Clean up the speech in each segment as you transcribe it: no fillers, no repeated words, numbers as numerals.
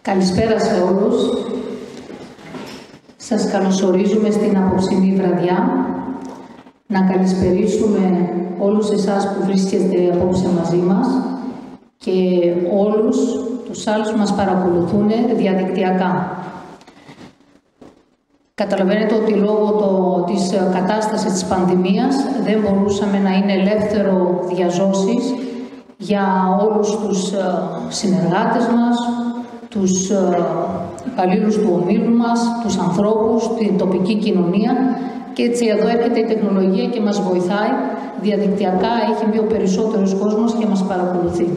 Καλησπέρα σε όλους. Σας καλωσορίζουμε στην απόψινή βραδιά. Να καλησπερίσουμε όλους εσάς που βρίσκεστε απόψε μαζί μας και όλους τους άλλους που μας παρακολουθούν διαδικτυακά. Καταλαβαίνετε ότι λόγω της κατάστασης της πανδημίας δεν μπορούσαμε να είναι ελεύθερο διαζώσεις για όλους τους συνεργάτες μας, τους υπαλλήλους του ομίλου μας, τους ανθρώπους, την τοπική κοινωνία και έτσι εδώ έρχεται η τεχνολογία και μας βοηθάει διαδικτυακά, έχει μπει ο περισσότερος κόσμος και μας παρακολουθεί.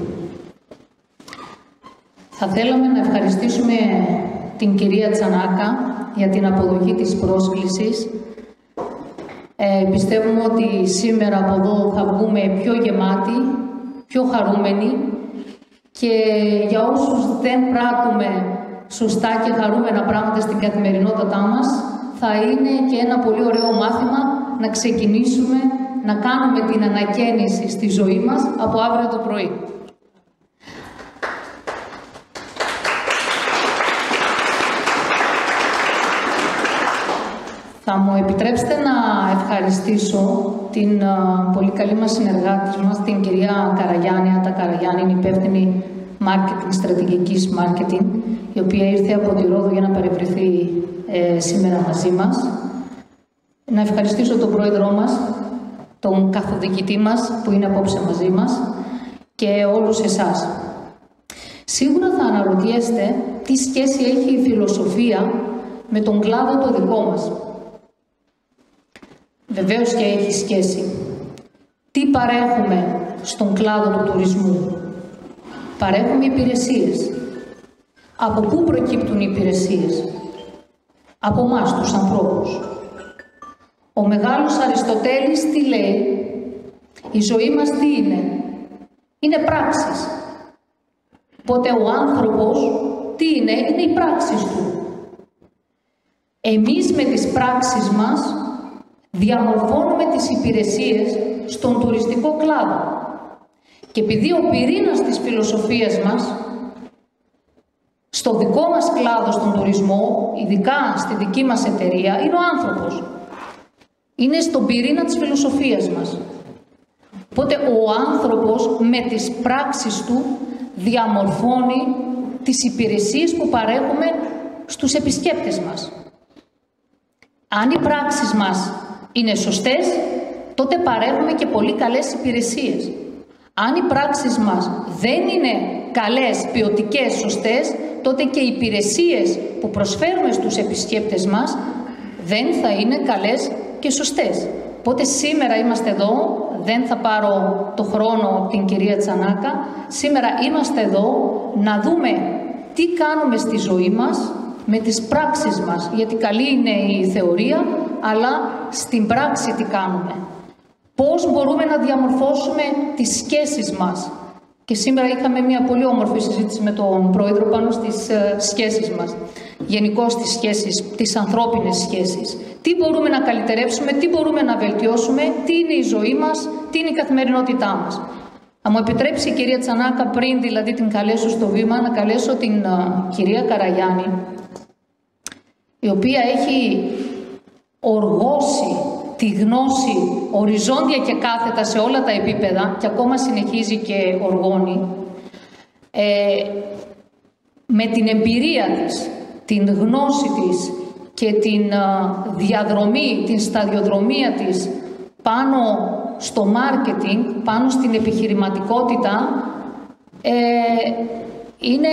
Θα θέλαμε να ευχαριστήσουμε την κυρία Τσανάκα για την αποδοχή της πρόσκλησης. Πιστεύουμε ότι σήμερα από εδώ θα βγούμε πιο γεμάτοι, πιο χαρούμενοι και για όσους δεν πράττουμε σωστά και χαρούμενα πράγματα στην καθημερινότητά μας, θα είναι και ένα πολύ ωραίο μάθημα να ξεκινήσουμε να κάνουμε την ανακαίνιση στη ζωή μας από αύριο το πρωί. Θα μου επιτρέψετε να ευχαριστήσω την πολύ καλή μας συνεργάτη μας, την κυρία Καραγιάννη, Άντα Καραγιάννη, είναι υπεύθυνη marketing, στρατηγικής marketing, η οποία ήρθε από τη Ρόδο για να παρευρεθεί σήμερα μαζί μας. Να ευχαριστήσω τον πρόεδρό μας, τον καθοδηγητή μας που είναι απόψε μαζί μας και όλους εσάς. Σίγουρα θα αναρωτιέστε τι σχέση έχει η φιλοσοφία με τον κλάδο το δικό μας. Βεβαίως και έχει σχέση. Τι παρέχουμε στον κλάδο του τουρισμού? Παρέχουμε υπηρεσίες. Από πού προκύπτουν οι υπηρεσίες? Από εμάς, τους ανθρώπους. Ο μεγάλος Αριστοτέλης τι λέει? Η ζωή μας τι είναι? Είναι πράξεις. Οπότε ο άνθρωπος τι είναι? Είναι οι πράξεις του. Εμείς με τις πράξεις μας διαμορφώνουμε τις υπηρεσίες στον τουριστικό κλάδο. Και επειδή ο πυρήνας της φιλοσοφίας μας, στο δικό μας κλάδο, στον τουρισμό, ειδικά στη δική μας εταιρεία, είναι ο άνθρωπος. Είναι στον πυρήνα της φιλοσοφίας μας. Οπότε ο άνθρωπος με τις πράξεις του διαμορφώνει τις υπηρεσίες που παρέχουμε στους επισκέπτες μας. Αν οι πράξεις μας είναι σωστές, τότε παρέχουμε και πολύ καλές υπηρεσίες. Αν οι πράξεις μας δεν είναι καλές, ποιοτικές, σωστές, τότε και οι υπηρεσίες που προσφέρουμε στους επισκέπτες μας δεν θα είναι καλές και σωστές. Οπότε σήμερα είμαστε εδώ, δεν θα πάρω το χρόνο από την κυρία Τσανάκα, σήμερα είμαστε εδώ να δούμε τι κάνουμε στη ζωή μας με τις πράξεις μας, γιατί καλή είναι η θεωρία, αλλά στην πράξη τι κάνουμε. Πώς μπορούμε να διαμορφώσουμε τις σχέσεις μας. Και σήμερα είχαμε μια πολύ όμορφη συζήτηση με τον Πρόεδρο πάνω στις σχέσεις μας. Γενικώς τις σχέσεις, τις ανθρώπινες σχέσεις. Τι μπορούμε να καλυτερεύσουμε, τι μπορούμε να βελτιώσουμε, τι είναι η ζωή μας, τι είναι η καθημερινότητά μας. Θα μου επιτρέψει η κυρία Τσανάκα, πριν δηλαδή την καλέσω στο βήμα, να καλέσω την κυρία Καραγιάννη, η οποία έχει οργώσει τη γνώση οριζόντια και κάθετα σε όλα τα επίπεδα και ακόμα συνεχίζει και οργώνει, με την εμπειρία της, την γνώση της και την διαδρομή, την σταδιοδρομία της πάνω στο μάρκετινγκ, πάνω στην επιχειρηματικότητα, είναι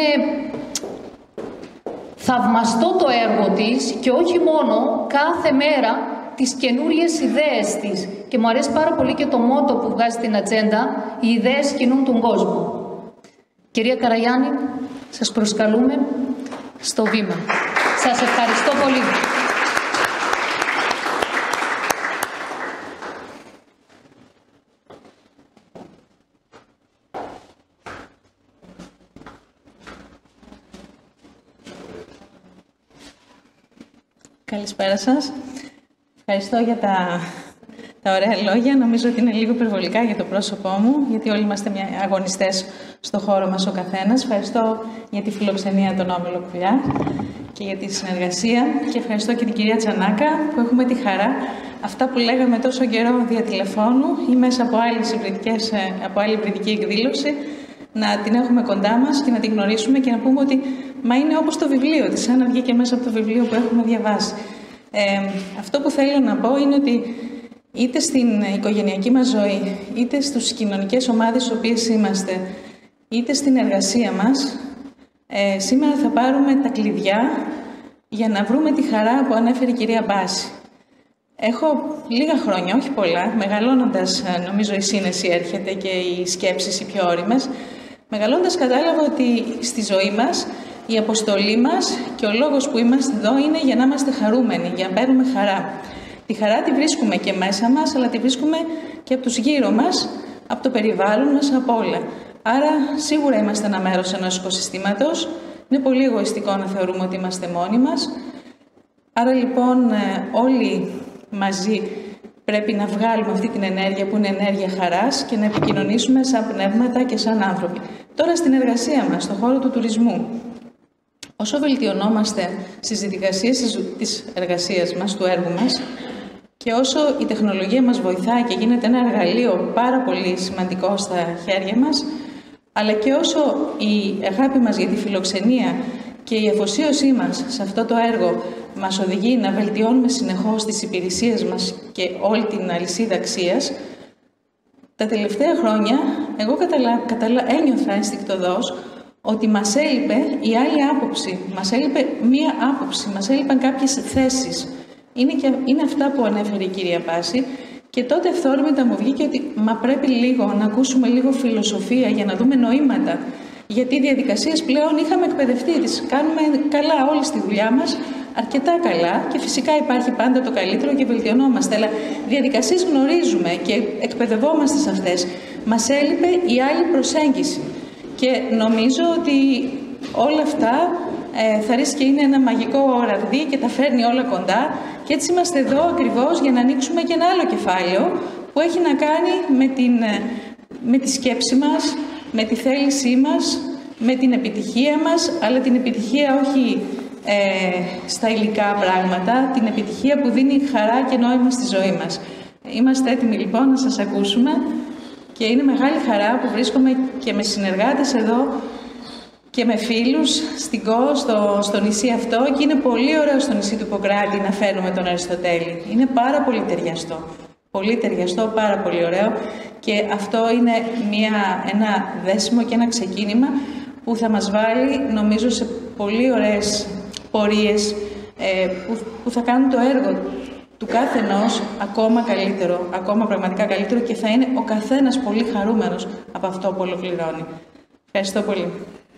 θαυμαστό το έργο της και όχι μόνο, κάθε μέρα τις καινούριες ιδέες της. Και μου αρέσει πάρα πολύ και το μότο που βγάζει στην ατζέντα, οι ιδέες κινούν τον κόσμο. Κυρία Καραγιάννη, σας προσκαλούμε στο βήμα. Σας ευχαριστώ πολύ. Καλησπέρα σας. Ευχαριστώ για τα ωραία λόγια. Νομίζω ότι είναι λίγο υπερβολικά για το πρόσωπό μου, γιατί όλοι είμαστε αγωνιστές στο χώρο μας ο καθένας. Ευχαριστώ για τη φιλοξενία των Όμιλο Κουλιά και για τη συνεργασία και ευχαριστώ και την κυρία Τσανάκα που έχουμε τη χαρά αυτά που λέγαμε τόσο καιρό δια τηλεφώνου ή μέσα από άλλη υβριδική εκδήλωση να την έχουμε κοντά μας και να την γνωρίσουμε και να πούμε ότι μα είναι όπως το βιβλίο της, σαν να βγήκε μέσα από το βιβλίο που έχουμε διαβάσει. Αυτό που θέλω να πω είναι ότι είτε στην οικογενειακή μας ζωή, είτε στις κοινωνικές ομάδες στις οποίες είμαστε, είτε στην εργασία μας, σήμερα θα πάρουμε τα κλειδιά για να βρούμε τη χαρά που ανέφερε η κυρία Μπάση. Έχω λίγα χρόνια, όχι πολλά, μεγαλώνοντας νομίζω η σύνεση έρχεται και οι σκέψεις οι πιο ώριμες. Μεγαλώντας κατάλαβα ότι στη ζωή μας η αποστολή μας και ο λόγος που είμαστε εδώ είναι για να είμαστε χαρούμενοι, για να παίρνουμε χαρά. Τη χαρά τη βρίσκουμε και μέσα μας, αλλά τη βρίσκουμε και από τους γύρω μας, από το περιβάλλον μας, από όλα. Άρα σίγουρα είμαστε ένα μέρος ενός οικοσυστήματος. Είναι πολύ εγωιστικό να θεωρούμε ότι είμαστε μόνοι μας. Άρα λοιπόν όλοι μαζί πρέπει να βγάλουμε αυτή την ενέργεια που είναι ενέργεια χαράς και να επικοινωνήσουμε σαν πνεύματα και σαν άνθρωποι. Τώρα στην εργασία μας, στον χώρο του τουρισμού. Όσο βελτιωνόμαστε στις διαδικασίες της εργασίας μας, του έργου μας, και όσο η τεχνολογία μας βοηθάει και γίνεται ένα εργαλείο πάρα πολύ σημαντικό στα χέρια μας, αλλά και όσο η αγάπη μας για τη φιλοξενία και η αφοσίωσή μας σε αυτό το έργο μας οδηγεί να βελτιώνουμε συνεχώς τις υπηρεσίες μας και όλη την αλυσίδα αξίας, τα τελευταία χρόνια εγώ ένιωθα ενστικτωδώς ότι μας έλειπε η άλλη άποψη, μας έλειπε μία άποψη, μας έλειπαν κάποιες θέσεις. Είναι αυτά που ανέφερε η κυρία Πάση και τότε ευθόρμητα μου βγήκε ότι πρέπει λίγο να ακούσουμε λίγο φιλοσοφία για να δούμε νοήματα. Γιατί οι διαδικασίες πλέον είχαμε εκπαιδευτεί, τις κάνουμε καλά όλοι στη δουλειά μας, αρκετά καλά και φυσικά υπάρχει πάντα το καλύτερο και βελτιωνόμαστε, αλλά διαδικασίες γνωρίζουμε και εκπαιδευόμαστε σε αυτές. Μας έλειπε η άλλη προσέγγιση και νομίζω ότι όλα αυτά θα ρίσκει είναι ένα μαγικό ραβδί και τα φέρνει όλα κοντά και έτσι είμαστε εδώ ακριβώς για να ανοίξουμε και ένα άλλο κεφάλαιο που έχει να κάνει με τη σκέψη μας, με τη θέλησή μας, με την επιτυχία μας, αλλά την επιτυχία όχι στα υλικά πράγματα, την επιτυχία που δίνει χαρά και νόημα στη ζωή μας. Είμαστε έτοιμοι λοιπόν να σας ακούσουμε και είναι μεγάλη χαρά που βρίσκομαι και με συνεργάτες εδώ και με φίλους στην ΚΟ, στο νησί αυτό και είναι πολύ ωραίο στο νησί του Ιπποκράτη να φέρνουμε τον Αριστοτέλη. Είναι πάρα πολύ ταιριαστό. Πολύ ταιριαστό, πάρα πολύ ωραίο και αυτό είναι ένα δέσιμο και ένα ξεκίνημα που θα μας βάλει νομίζω σε πολύ ωραίες πορείες που θα κάνουν το έργο του καθενός ακόμα καλύτερο, ακόμα πραγματικά καλύτερο και θα είναι ο καθένας πολύ χαρούμενος από αυτό που ολοκληρώνει. Ευχαριστώ πολύ.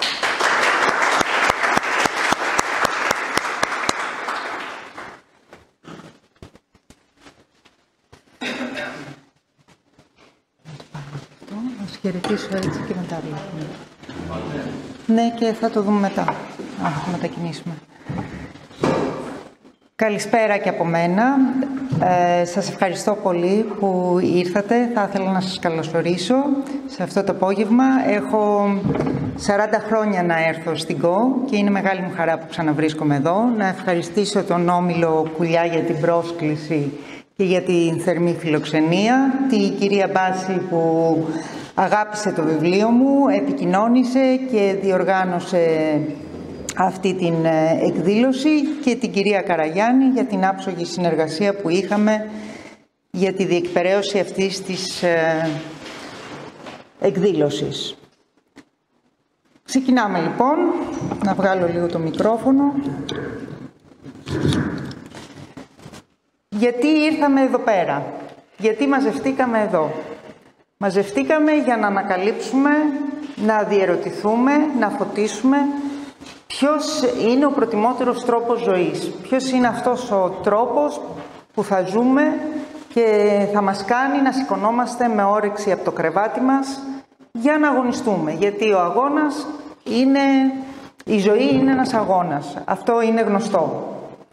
Να χαιρετήσω έτσι και μετά βλέπουμε. Ναι, και θα το δούμε μετά. Θα μετακινήσουμε. Καλησπέρα και από μένα. Σας ευχαριστώ πολύ που ήρθατε. Θα ήθελα να σας καλωσορίσω σε αυτό το απόγευμα. Έχω 40 χρόνια να έρθω στην ΚΟ και είναι μεγάλη μου χαρά που ξαναβρίσκομαι εδώ. Να ευχαριστήσω τον Όμιλο Κουλιά για την πρόσκληση και για την θερμή φιλοξενία. Τη κυρία Μπάση που αγάπησε το βιβλίο μου, επικοινώνησε και διοργάνωσε αυτή την εκδήλωση και την κυρία Καραγιάννη για την άψογη συνεργασία που είχαμε για τη διεκπεραίωση αυτής της εκδήλωσης. Ξεκινάμε λοιπόν, να βγάλω λίγο το μικρόφωνο. Γιατί ήρθαμε εδώ πέρα, γιατί μαζευτήκαμε εδώ. Μαζευτήκαμε για να ανακαλύψουμε, να διερωτηθούμε, να φωτίσουμε ποιος είναι ο προτιμότερος τρόπος ζωής. Ποιος είναι αυτός ο τρόπος που θα ζούμε και θα μας κάνει να σηκωνόμαστε με όρεξη από το κρεβάτι μας για να αγωνιστούμε. Γιατί ο αγώνας είναι, η ζωή είναι ένας αγώνας. Αυτό είναι γνωστό.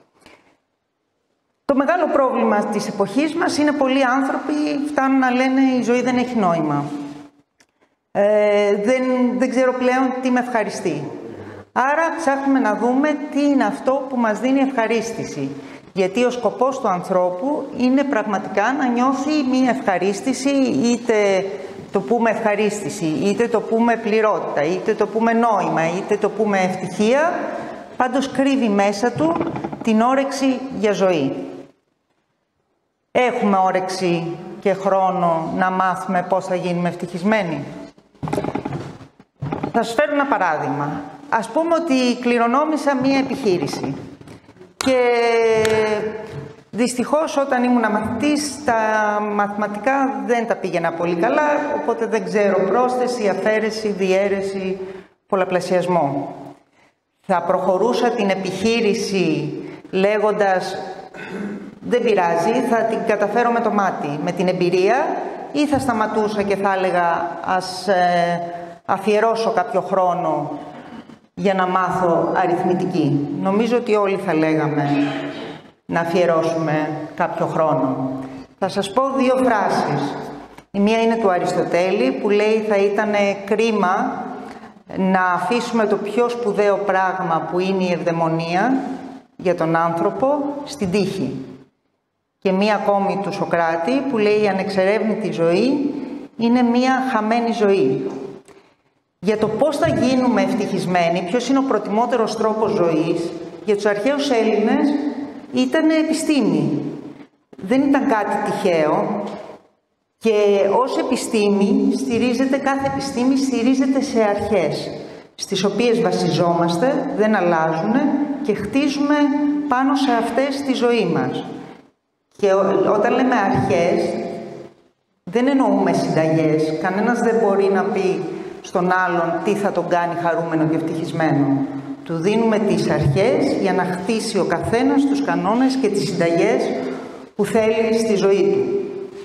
Το μεγάλο πρόβλημα της εποχής μας είναι πολλοί άνθρωποι φτάνουν να λένε η ζωή δεν έχει νόημα. δεν ξέρω πλέον τι με ευχαριστεί. Άρα ψάχνουμε να δούμε τι είναι αυτό που μας δίνει ευχαρίστηση. Γιατί ο σκοπός του ανθρώπου είναι πραγματικά να νιώθει μία ευχαρίστηση, είτε το πούμε ευχαρίστηση, είτε το πούμε πληρότητα, είτε το πούμε νόημα, είτε το πούμε ευτυχία, πάντως κρύβει μέσα του την όρεξη για ζωή. Έχουμε όρεξη και χρόνο να μάθουμε πώς θα γίνουμε ευτυχισμένοι. Θα σας φέρω ένα παράδειγμα. Ας πούμε ότι κληρονόμησα μία επιχείρηση και δυστυχώς όταν ήμουν μαθητής τα μαθηματικά δεν τα πήγαινα πολύ καλά, οπότε δεν ξέρω πρόσθεση, αφαίρεση, διαίρεση, πολλαπλασιασμό. Θα προχωρούσα την επιχείρηση λέγοντας δεν πειράζει, θα την καταφέρω με το μάτι, με την εμπειρία, ή θα σταματούσα και θα έλεγα ας αφιερώσω κάποιο χρόνο για να μάθω αριθμητική. Νομίζω ότι όλοι θα λέγαμε να αφιερώσουμε κάποιο χρόνο. Θα σας πω δύο φράσεις. Η μία είναι του Αριστοτέλη που λέει θα ήταν κρίμα να αφήσουμε το πιο σπουδαίο πράγμα που είναι η ευδαιμονία για τον άνθρωπο στην τύχη. Και μία ακόμη του Σωκράτη που λέει η ανεξερεύνητη ζωή είναι μία χαμένη ζωή. Για το πώς θα γίνουμε ευτυχισμένοι, ποιος είναι ο προτιμότερος τρόπος ζωής, για τους αρχαίους Έλληνες ήταν επιστήμη. Δεν ήταν κάτι τυχαίο και ως επιστήμη κάθε επιστήμη στηρίζεται σε αρχές, στις οποίες βασιζόμαστε, δεν αλλάζουν και χτίζουμε πάνω σε αυτές τη ζωή μας. Και όταν λέμε αρχές, δεν εννοούμε συνταγές. Κανένας δεν μπορεί να πει στον άλλον τι θα τον κάνει χαρούμενο και ευτυχισμένο. Του δίνουμε τις αρχές για να χτίσει ο καθένας τους κανόνες και τις συνταγές που θέλει στη ζωή του.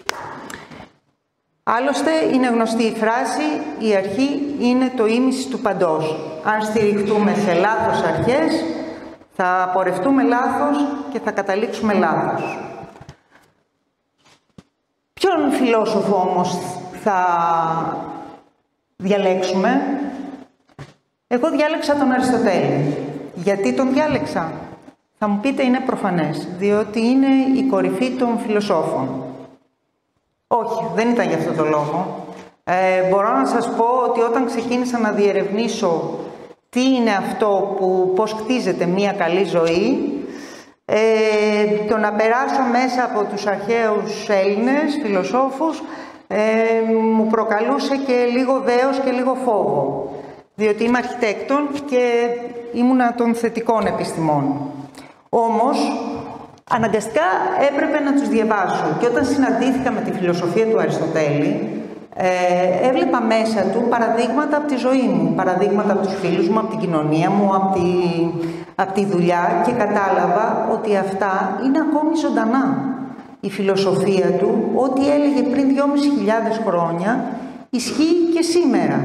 Άλλωστε, είναι γνωστή η φράση «η αρχή είναι το ήμισυ του παντός». Αν στηριχτούμε σε λάθος αρχές, θα πορευτούμε λάθος και θα καταλήξουμε λάθος. Ποιον φιλόσοφο όμως θα διαλέξουμε? Εγώ διάλεξα τον Αριστοτέλη. Γιατί τον διάλεξα? Θα μου πείτε είναι προφανές, διότι είναι η κορυφή των φιλοσόφων. Όχι, δεν ήταν για αυτό το λόγο. Μπορώ να σας πω ότι όταν ξεκίνησα να διερευνήσω τι είναι αυτό πώς χτίζεται μία καλή ζωή, το να περάσω μέσα από τους αρχαίους Έλληνες φιλοσόφους μου προκαλούσε και λίγο δέος και λίγο φόβο, διότι είμαι αρχιτέκτον και ήμουνα των θετικών επιστημών. Όμως, αναγκαστικά έπρεπε να τους διαβάσω και όταν συναντήθηκα με τη φιλοσοφία του Αριστοτέλη, έβλεπα μέσα του παραδείγματα από τη ζωή μου, παραδείγματα από τους φίλους μου, από την κοινωνία μου, από τη δουλειά και κατάλαβα ότι αυτά είναι ακόμη ζωντανά. Η φιλοσοφία του, ό,τι έλεγε πριν 2.500 χρόνια, ισχύει και σήμερα.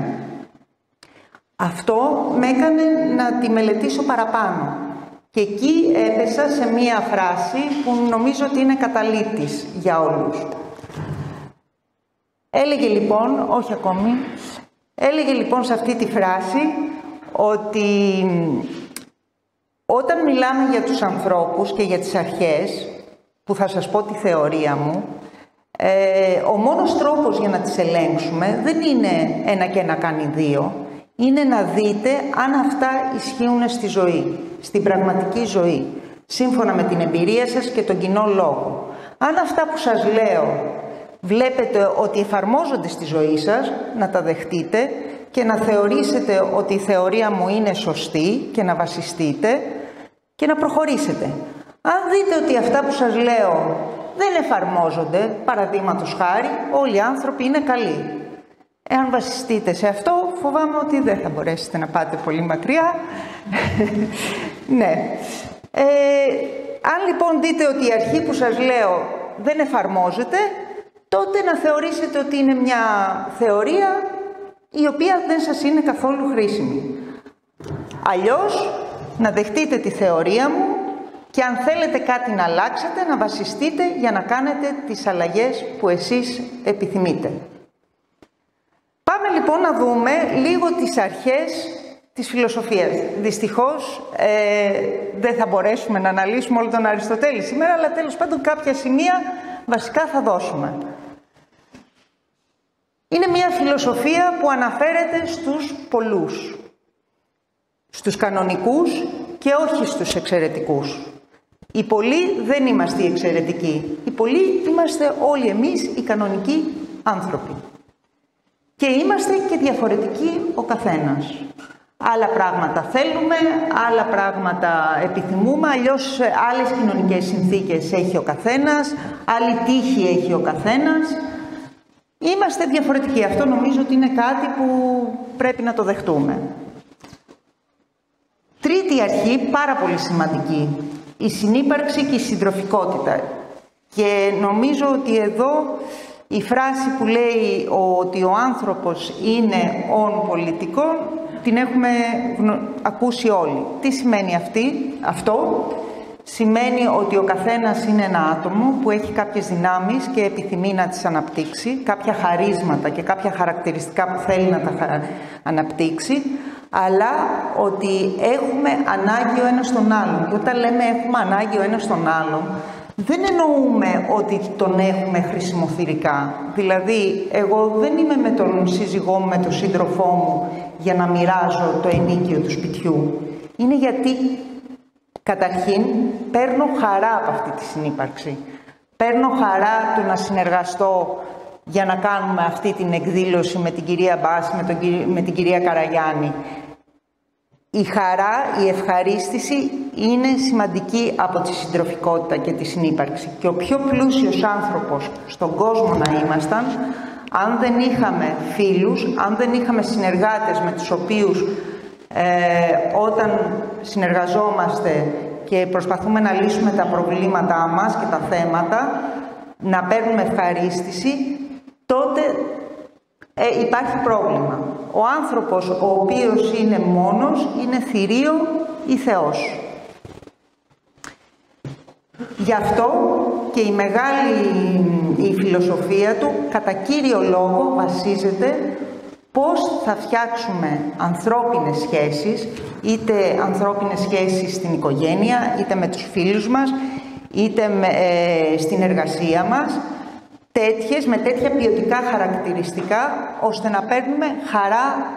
Αυτό με έκανε να τη μελετήσω παραπάνω. Και εκεί έπεσα σε μία φράση που νομίζω ότι είναι καταλήτης για όλους. Έλεγε λοιπόν σε αυτή τη φράση ότι όταν μιλάμε για τους ανθρώπους και για τις αρχές, που θα σας πω τη θεωρία μου, ο μόνος τρόπος για να τις ελέγξουμε δεν είναι 1 και 1 κάνει 2, είναι να δείτε αν αυτά ισχύουν στη ζωή, στην πραγματική ζωή, σύμφωνα με την εμπειρία σας και τον κοινό λόγο. Αν αυτά που σας λέω βλέπετε ότι εφαρμόζονται στη ζωή σας, να τα δεχτείτε και να θεωρήσετε ότι η θεωρία μου είναι σωστή και να βασιστείτε και να προχωρήσετε. Αν δείτε ότι αυτά που σας λέω δεν εφαρμόζονται, παραδείγματος χάρη, όλοι οι άνθρωποι είναι καλοί. Εάν βασιστείτε σε αυτό, φοβάμαι ότι δεν θα μπορέσετε να πάτε πολύ μακριά. Ναι. Αν λοιπόν δείτε ότι η αρχή που σας λέω δεν εφαρμόζεται, τότε να θεωρήσετε ότι είναι μια θεωρία η οποία δεν σας είναι καθόλου χρήσιμη. Αλλιώς, να δεχτείτε τη θεωρία μου και αν θέλετε κάτι να αλλάξετε, να βασιστείτε για να κάνετε τις αλλαγές που εσείς επιθυμείτε. Πάμε Πάμε λοιπόν να δούμε λίγο τις αρχές της φιλοσοφίας. Δυστυχώς δεν θα μπορέσουμε να αναλύσουμε όλο τον Αριστοτέλη σήμερα, αλλά τέλος πάντων κάποια σημεία βασικά θα δώσουμε. Είναι μια φιλοσοφία που αναφέρεται στους πολλούς, στους κανονικούς και όχι στους εξαιρετικούς. Οι πολλοί δεν είμαστε οι εξαιρετικοί. Οι πολλοί είμαστε όλοι εμείς οι κανονικοί άνθρωποι. Και είμαστε και διαφορετικοί ο καθένας. Άλλα πράγματα θέλουμε, άλλα πράγματα επιθυμούμε, αλλιώς άλλες κοινωνικές συνθήκες έχει ο καθένας, άλλη τύχη έχει ο καθένας. Είμαστε διαφορετικοί. Αυτό νομίζω ότι είναι κάτι που πρέπει να το δεχτούμε. Τρίτη αρχή, πάρα πολύ σημαντική, η συνύπαρξη και η συντροφικότητα. Και νομίζω ότι εδώ η φράση που λέει ότι ο άνθρωπος είναι ον πολιτικών, την έχουμε ακούσει όλοι. Τι σημαίνει αυτό? Σημαίνει ότι ο καθένας είναι ένα άτομο που έχει κάποιες δυνάμεις και επιθυμεί να τις αναπτύξει, κάποια χαρίσματα και κάποια χαρακτηριστικά που θέλει να τα αναπτύξει, αλλά ότι έχουμε ανάγκη ο ένας τον άλλον. Και όταν λέμε έχουμε ανάγκη ο ένας τον άλλον, δεν εννοούμε ότι τον έχουμε χρησιμοθυρικά. Δηλαδή, εγώ δεν είμαι με τον σύζυγό μου, με τον σύντροφό μου για να μοιράζω το ενίκιο του σπιτιού. Είναι γιατί, καταρχήν, παίρνω χαρά από αυτή τη συνύπαρξη. Παίρνω χαρά του να συνεργαστώ για να κάνουμε αυτή την εκδήλωση με την κυρία Μπάση, με την κυρία Καραγιάννη. Η χαρά, η ευχαρίστηση είναι σημαντική από τη συντροφικότητα και τη συνύπαρξη. Και ο πιο πλούσιος άνθρωπος στον κόσμο να ήμασταν, αν δεν είχαμε φίλους, αν δεν είχαμε συνεργάτες με τους οποίους όταν συνεργαζόμαστε και προσπαθούμε να λύσουμε τα προβλήματά μας και τα θέματα, να παίρνουμε ευχαρίστηση, τότε υπάρχει πρόβλημα. Ο άνθρωπος ο οποίος είναι μόνος είναι θηρίο ή Θεός. Γι' αυτό και η φιλοσοφία του κατά κύριο λόγο βασίζεται πώς θα φτιάξουμε ανθρώπινες σχέσεις, είτε ανθρώπινες σχέσεις στην οικογένεια, είτε με τους φίλους μας, είτε στην εργασία μας, με τέτοια ποιοτικά χαρακτηριστικά, ώστε να παίρνουμε χαρά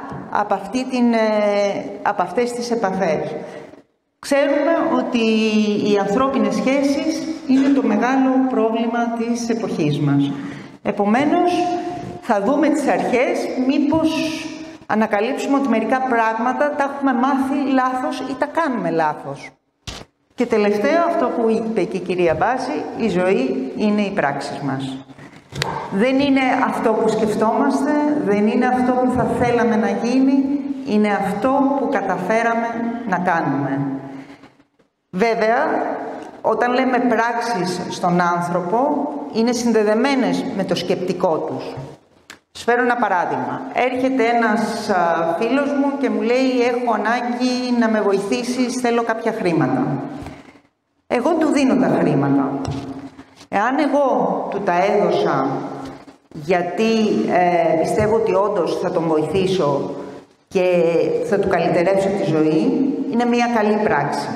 από αυτές τις επαφές. Ξέρουμε ότι οι ανθρώπινες σχέσεις είναι το μεγάλο πρόβλημα της εποχής μας. Επομένως, θα δούμε τις αρχές, μήπως ανακαλύψουμε ότι μερικά πράγματα τα έχουμε μάθει λάθος ή τα κάνουμε λάθος. Και τελευταίο, αυτό που είπε και η κυρία Μπάση, η ζωή είναι οι πράξεις μας. Δεν είναι αυτό που σκεφτόμαστε, δεν είναι αυτό που θα θέλαμε να γίνει, είναι αυτό που καταφέραμε να κάνουμε. Βέβαια, όταν λέμε πράξεις στον άνθρωπο, είναι συνδεδεμένες με το σκεπτικό τους. Σας φέρω ένα παράδειγμα. Έρχεται ένας φίλος μου και μου λέει «Έχω ανάγκη να με βοηθήσεις, θέλω κάποια χρήματα». Εγώ του δίνω τα χρήματα. Εάν εγώ του τα έδωσα γιατί πιστεύω ότι όντως θα τον βοηθήσω και θα του καλυτερεύσω τη ζωή, είναι μια καλή πράξη.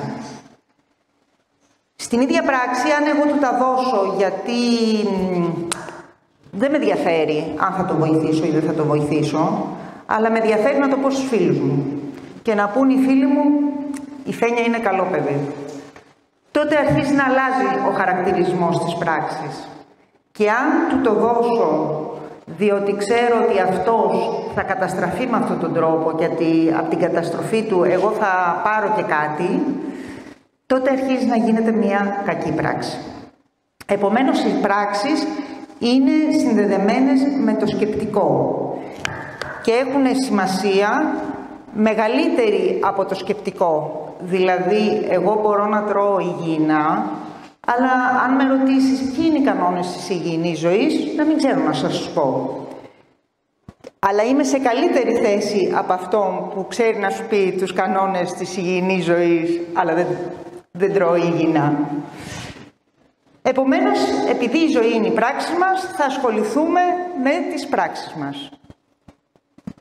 Στην ίδια πράξη, αν εγώ του τα δώσω γιατί δεν με ενδιαφέρει αν θα τον βοηθήσω ή δεν θα τον βοηθήσω, αλλά με ενδιαφέρει να το πω στους φίλους μου και να πούν οι φίλοι μου «Η Φένια είναι καλό παιδί», τότε αρχίζει να αλλάζει ο χαρακτηρισμός της πράξης. Και αν του το δώσω διότι ξέρω ότι αυτός θα καταστραφεί με αυτόν τον τρόπο και ότι από την καταστροφή του εγώ θα πάρω και κάτι, τότε αρχίζει να γίνεται μια κακή πράξη. Επομένως, οι πράξεις είναι συνδεδεμένες με το σκεπτικό και έχουν σημασία μεγαλύτερη από το σκεπτικό. Δηλαδή, εγώ μπορώ να τρώω υγιεινά, αλλά αν με ρωτήσεις ποιοι είναι οι κανόνες της υγιεινής ζωής, να μην ξέρω να σας πω. Αλλά είμαι σε καλύτερη θέση από αυτόν που ξέρει να σου πει τους κανόνες της υγιεινής ζωής, αλλά δεν τρώει υγιεινά. Επομένως, επειδή η ζωή είναι η πράξη μας, θα ασχοληθούμε με τις πράξεις μας.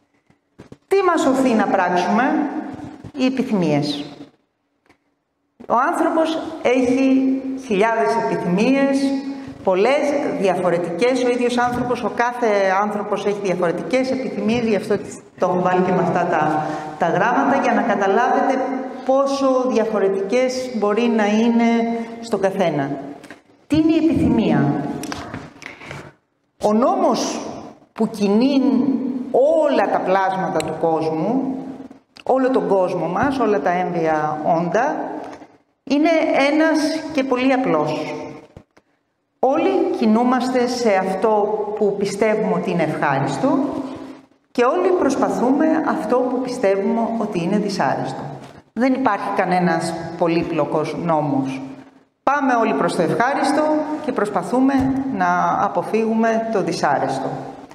Τι μας οθεί να πράξουμε? Οι επιθυμίες. Ο άνθρωπος έχει χιλιάδες επιθυμίες, πολλές διαφορετικές. Ο ίδιος άνθρωπος, ο κάθε άνθρωπος έχει διαφορετικές επιθυμίες, γι' αυτό το έχω βάλει και με αυτά τα γράμματα, για να καταλάβετε πόσο διαφορετικές μπορεί να είναι στον καθένα. Τι είναι η επιθυμία? Ο νόμος που κινεί όλα τα πλάσματα του κόσμου, όλο τον κόσμο μας, όλα τα έμβια όντα, είναι ένας και πολύ απλός. Όλοι κινούμαστε σε αυτό που πιστεύουμε ότι είναι ευχάριστο και όλοι προσπαθούμε αυτό που πιστεύουμε ότι είναι δυσάρεστο. Δεν υπάρχει κανένας πολύπλοκος νόμος. Πάμε όλοι προς το ευχάριστο και προσπαθούμε να αποφύγουμε το δυσάρεστο.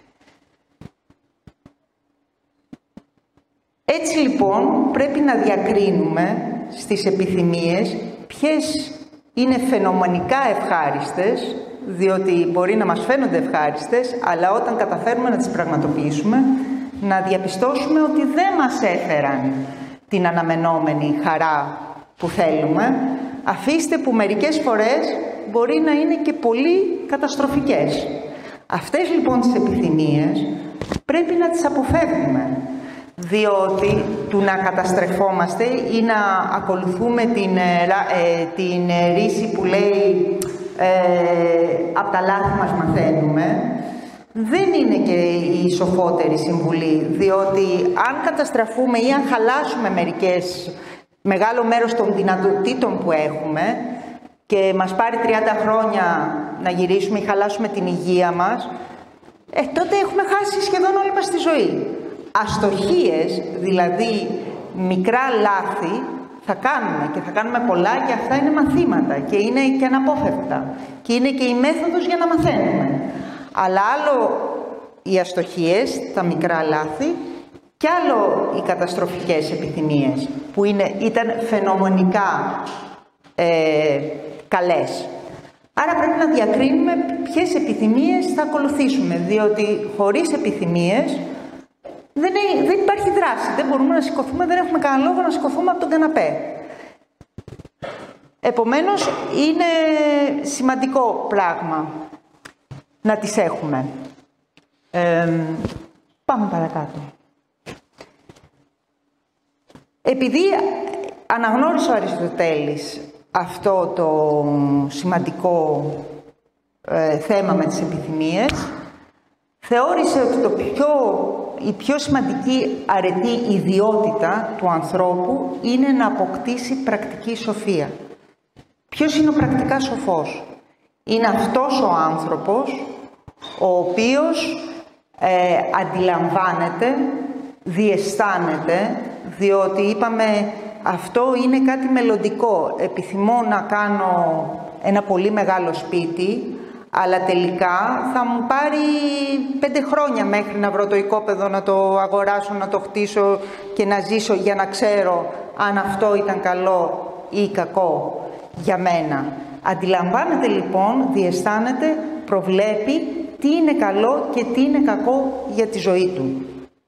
Έτσι λοιπόν πρέπει να διακρίνουμε στις επιθυμίες ποιες είναι φαινομενικά ευχάριστες, διότι μπορεί να μας φαίνονται ευχάριστες, αλλά όταν καταφέρουμε να τις πραγματοποιήσουμε, να διαπιστώσουμε ότι δεν μας έφεραν την αναμενόμενη χαρά που θέλουμε. Αφήστε που μερικές φορές μπορεί να είναι και πολύ καταστροφικές. Αυτές λοιπόν τις επιθυμίες πρέπει να τις αποφεύγουμε, διότι του να καταστρεφόμαστε ή να ακολουθούμε την ρίση που λέει «απ' τα λάθη μας μαθαίνουμε», δεν είναι και η σοφότερη συμβουλή, διότι αν καταστραφούμε ή αν χαλάσουμε μεγάλο μέρος των δυνατοτήτων που έχουμε και μας πάρει 30 χρόνια να γυρίσουμε ή χαλάσουμε την υγεία μας, τότε έχουμε χάσει σχεδόν όλη μας τη ζωή. Αστοχίες, δηλαδή μικρά λάθη, θα κάνουμε και θα κάνουμε πολλά και αυτά είναι μαθήματα και είναι και αναπόφευκτα και είναι και η μέθοδος για να μαθαίνουμε. Αλλά άλλο οι αστοχίες, τα μικρά λάθη, και άλλο οι καταστροφικές επιθυμίες που ήταν φαινομενικά καλές. Άρα πρέπει να διακρίνουμε ποιες επιθυμίες θα ακολουθήσουμε, διότι χωρίς επιθυμίες δεν υπάρχει δράση, δεν μπορούμε να σηκωθούμε, δεν έχουμε κανένα λόγο να σηκωθούμε από τον καναπέ. Επομένως, είναι σημαντικό πράγμα να τις έχουμε. Πάμε παρακάτω. Επειδή αναγνώρισε ο Αριστοτέλης αυτό το σημαντικό θέμα με τις επιθυμίες, θεώρησε ότι η πιο σημαντική αρετή ιδιότητα του ανθρώπου είναι να αποκτήσει πρακτική σοφία. Ποιος είναι ο πρακτικά σοφός? Είναι αυτός ο άνθρωπος ο οποίος αντιλαμβάνεται, διαισθάνεται, διότι είπαμε αυτό είναι κάτι μελλοντικό. Επιθυμώ να κάνω ένα πολύ μεγάλο σπίτι, αλλά τελικά θα μου πάρει 5 χρόνια μέχρι να βρω το οικόπεδο, να το αγοράσω, να το χτίσω και να ζήσω για να ξέρω αν αυτό ήταν καλό ή κακό για μένα. Αντιλαμβάνεται λοιπόν, διαισθάνεται, προβλέπει τι είναι καλό και τι είναι κακό για τη ζωή του.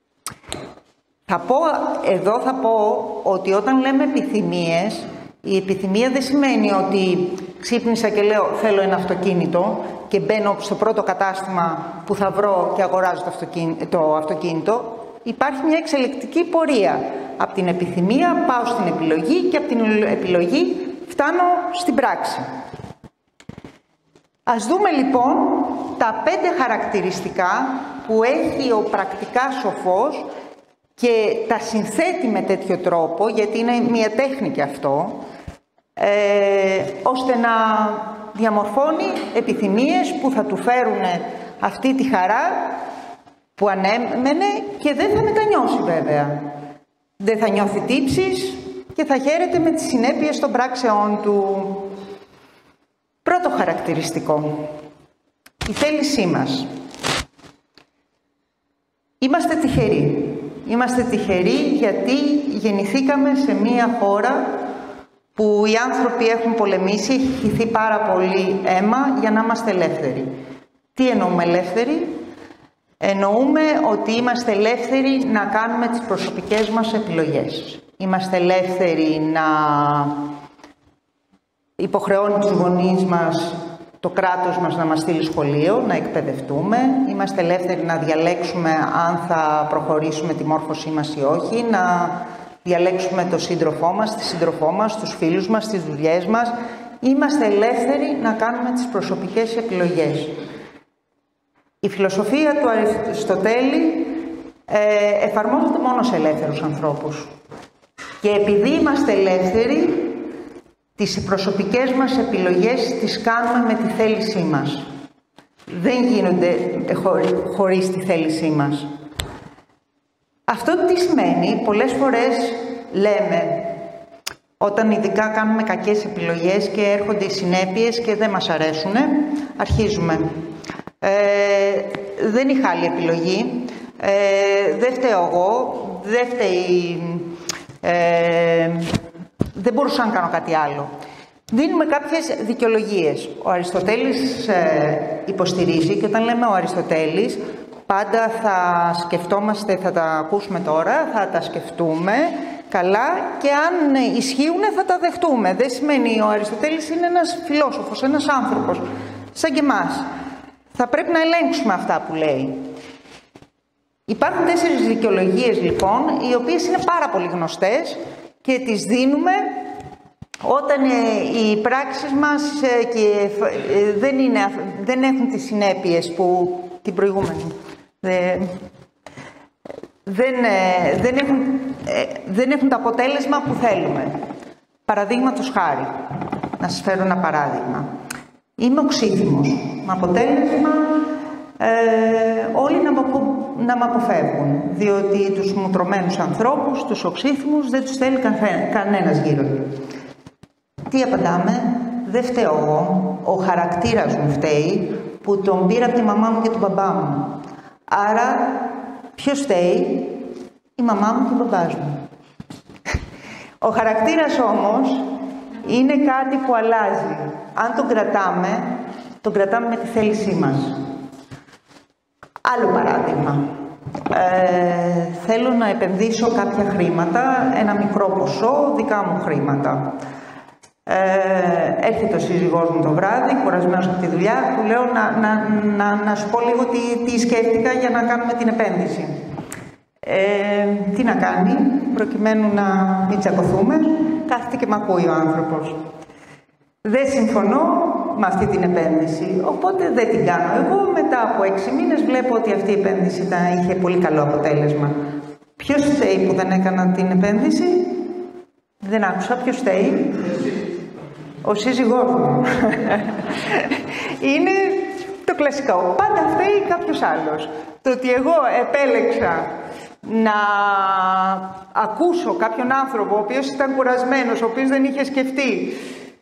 Εδώ θα πω ότι όταν λέμε επιθυμίες, η επιθυμία δεν σημαίνει ότι ξύπνησα και λέω θέλω ένα αυτοκίνητο και μπαίνω στο πρώτο κατάστημα που θα βρω και αγοράζω το αυτοκίνητο. Υπάρχει μια εξελικτική πορεία. Από την επιθυμία πάω στην επιλογή και από την επιλογή φτάνω στην πράξη. Ας δούμε λοιπόν τα 5 χαρακτηριστικά που έχει ο πρακτικά σοφός και τα συνθέτει με τέτοιο τρόπο, γιατί είναι μια τέχνη και αυτό, ώστε να διαμορφώνει επιθυμίες που θα του φέρουν αυτή τη χαρά που ανέμενε και δεν θα μετανιώσει βέβαια. Δεν θα νιώθει τύψεις και θα χαίρεται με τις συνέπειες των πράξεών του. Πρώτο χαρακτηριστικό, η θέλησή μας. Είμαστε τυχεροί. Είμαστε τυχεροί γιατί γεννηθήκαμε σε μία χώρα που οι άνθρωποι έχουν πολεμήσει, έχει χυθεί πάρα πολύ αίμα για να είμαστε ελεύθεροι. Τι εννοούμε ελεύθεροι? Εννοούμε ότι είμαστε ελεύθεροι να κάνουμε τις προσωπικές μας επιλογές. Είμαστε ελεύθεροι να υποχρεώνει τους γονείς μας, το κράτος μας να μας στείλει σχολείο, να εκπαιδευτούμε. Είμαστε ελεύθεροι να διαλέξουμε αν θα προχωρήσουμε τη μόρφωσή μας ή όχι, να διαλέξουμε τον σύντροφό μας, τη σύντροφό μας, τους φίλους μας, τις δουλειές μας. Είμαστε ελεύθεροι να κάνουμε τις προσωπικές επιλογές. Η φιλοσοφία του Αριστοτέλη εφαρμόζεται μόνο σε ελεύθερους ανθρώπους. Και επειδή είμαστε ελεύθεροι, τις προσωπικές μας επιλογές τις κάνουμε με τη θέλησή μας. Δεν γίνονται χωρίς τη θέλησή μας. Αυτό τι σημαίνει? Πολλές φορές λέμε, όταν ειδικά κάνουμε κακές επιλογές και έρχονται οι συνέπειες και δεν μας αρέσουν, αρχίζουμε. Δεν είχα άλλη επιλογή, δεν φταίω εγώ, δεν μπορούσα να κάνω κάτι άλλο. Δίνουμε κάποιες δικαιολογίες. Ο Αριστοτέλης υποστηρίζει, και όταν λέμε ο Αριστοτέλης, πάντα θα σκεφτόμαστε, θα τα ακούσουμε τώρα, θα τα σκεφτούμε καλά και αν ισχύουν θα τα δεχτούμε. Δεν σημαίνει, ο Αριστοτέλης είναι ένας φιλόσοφος, ένας άνθρωπος, σαν και εμάς. Θα πρέπει να ελέγξουμε αυτά που λέει. Υπάρχουν 4 δικαιολογίες λοιπόν, οι οποίες είναι πάρα πολύ γνωστές και τις δίνουμε όταν οι πράξεις μας δεν έχουν τις συνέπειες που την προηγούμενη. Δεν έχουν το αποτέλεσμα που θέλουμε. Παραδείγματος χάρη, να σας φέρω ένα παράδειγμα. Είμαι οξύθυμος, με αποτέλεσμα όλοι να με αποφεύγουν, διότι τους μουτρωμένους ανθρώπους, τους οξύθυμους, δεν τους θέλει κανένας γύρω του. Τι απαντάμε? Δεν φταίω εγώ, ο χαρακτήρας μου φταίει που τον πήρα από τη μαμά μου και τον μπαμπά μου. Άρα ποιος φταίει? Η μαμά μου και ο μπαμπάς μου. Ο χαρακτήρας όμως είναι κάτι που αλλάζει. Αν τον κρατάμε με τη θέλησή μας. Άλλο παράδειγμα. Θέλω να επενδύσω κάποια χρήματα, ένα μικρό ποσό, δικά μου χρήματα. Έρχεται ο σύζυγός μου το βράδυ, κουρασμένος από τη δουλειά, του λέω να σου πω λίγο τι σκέφτηκα για να κάνουμε την επένδυση. Τι να κάνει, προκειμένου να μην τσακωθούμε, κάθεται και μ' ακούει ο άνθρωπος. Δεν συμφωνώ με αυτή την επένδυση, οπότε δεν την κάνω. Εγώ μετά από 6 μήνες βλέπω ότι αυτή η επένδυση είχε πολύ καλό αποτέλεσμα. Ποιος φταίει που δεν έκανα την επένδυση? Δεν άκουσα. Ποιος φταίει? Ο σύζυγός μου. Είναι το κλασικό. Πάντα φταίει κάποιος άλλος. Το ότι εγώ επέλεξα να ακούσω κάποιον άνθρωπο ο οποίος ήταν κουρασμένος, ο οποίος δεν είχε σκεφτεί.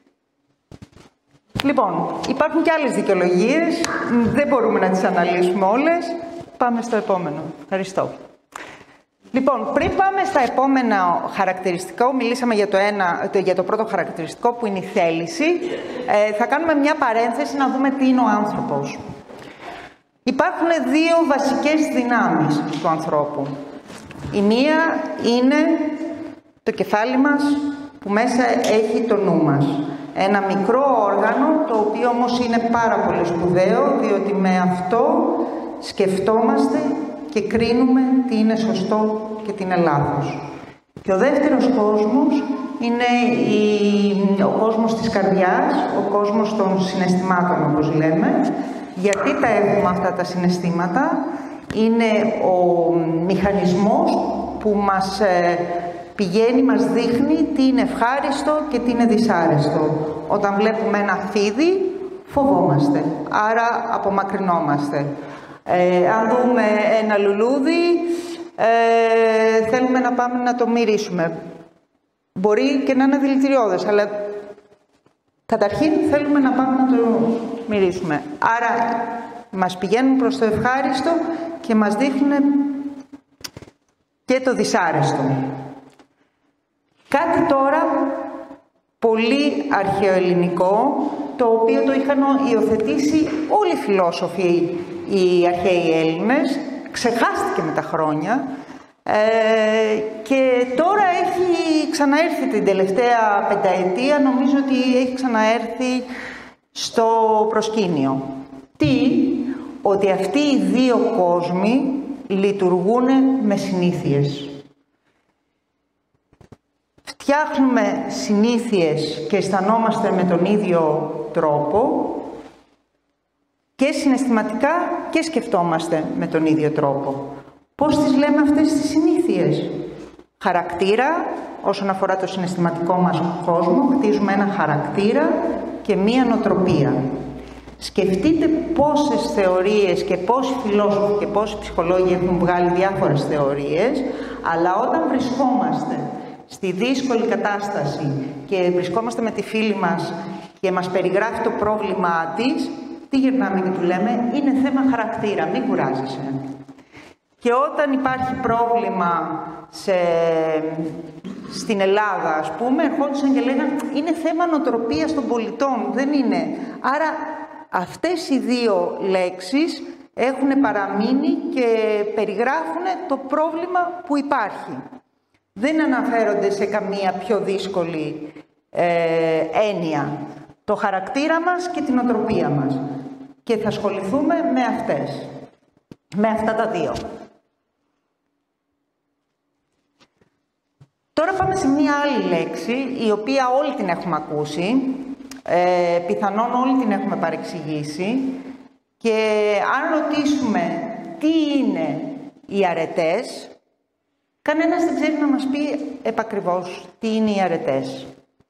Λοιπόν, υπάρχουν και άλλες δικαιολογίες, δεν μπορούμε να τις αναλύσουμε όλες. Πάμε στο επόμενο. Ευχαριστώ. Λοιπόν, πριν πάμε στα επόμενα χαρακτηριστικά, μιλήσαμε για το πρώτο χαρακτηριστικό που είναι η θέληση. Θα κάνουμε μια παρένθεση να δούμε τι είναι ο άνθρωπος. Υπάρχουν 2 βασικές δυνάμεις του ανθρώπου. Η μία είναι το κεφάλι μας που μέσα έχει το νου μας. Ένα μικρό όργανο, το οποίο όμως είναι πάρα πολύ σπουδαίο, διότι με αυτό σκεφτόμαστε και κρίνουμε τι είναι σωστό και τι είναι λάθος. Και ο δεύτερος κόσμος είναι ο κόσμος της καρδιάς, ο κόσμος των συναισθημάτων, όπως λέμε. Γιατί τα έχουμε αυτά τα συναισθήματα? Είναι ο μηχανισμός που μας πηγαίνει, μας δείχνει τι είναι ευχάριστο και τι είναι δυσάρεστο. Όταν βλέπουμε ένα φίδι, φοβόμαστε, άρα απομακρυνόμαστε. Αν δούμε ένα λουλούδι, θέλουμε να πάμε να το μυρίσουμε. Μπορεί και να είναι δηλητηριώδες, αλλά καταρχήν θέλουμε να πάμε να το μυρίσουμε. Άρα μας πηγαίνουν προς το ευχάριστο και μας δείχνουν και το δυσάρεστο. Κάτι τώρα πολύ αρχαιοελληνικό, το οποίο το είχαν υιοθετήσει όλοι οι φιλόσοφοι οι αρχαίοι Έλληνες, ξεχάστηκε με τα χρόνια και τώρα έχει ξαναέρθει την τελευταία πενταετία, νομίζω ότι έχει ξαναέρθει στο προσκήνιο. Ότι αυτοί οι δύο κόσμοι λειτουργούν με συνήθειες. Φτιάχνουμε συνήθειες και αισθανόμαστε με τον ίδιο τρόπο και συναισθηματικά και σκεφτόμαστε με τον ίδιο τρόπο. Πώς τις λέμε αυτές τις συνήθειες? Χαρακτήρα, όσον αφορά το συναισθηματικό μας κόσμο, χτίζουμε ένα χαρακτήρα και μία νοοτροπία. Σκεφτείτε πόσες θεωρίες και πόσοι φιλόσοφοι και πόσοι ψυχολόγοι έχουν βγάλει διάφορες θεωρίες, αλλά όταν βρισκόμαστε στη δύσκολη κατάσταση και βρισκόμαστε με τη φίλη μας και μας περιγράφει το πρόβλημά της, τι γυρνάμε και του λέμε? Είναι θέμα χαρακτήρα, μην κουράζεσαι. Και όταν υπάρχει πρόβλημα στην Ελλάδα, ας πούμε, ερχόντουσαν και λέγανε είναι θέμα νοοτροπίας των πολιτών, δεν είναι. Άρα αυτές οι δύο λέξεις έχουν παραμείνει και περιγράφουν το πρόβλημα που υπάρχει. Δεν αναφέρονται σε καμία πιο δύσκολη έννοια. Το χαρακτήρα μας και την νοοτροπία μας. Και θα ασχοληθούμε με αυτές. Με αυτά τα δύο. Τώρα πάμε σε μία άλλη λέξη, η οποία όλοι την έχουμε ακούσει. Πιθανόν όλοι την έχουμε παρεξηγήσει. Και αν ρωτήσουμε τι είναι οι αρετές, κανένας δεν ξέρει να μας πει επακριβώς τι είναι οι αρετές.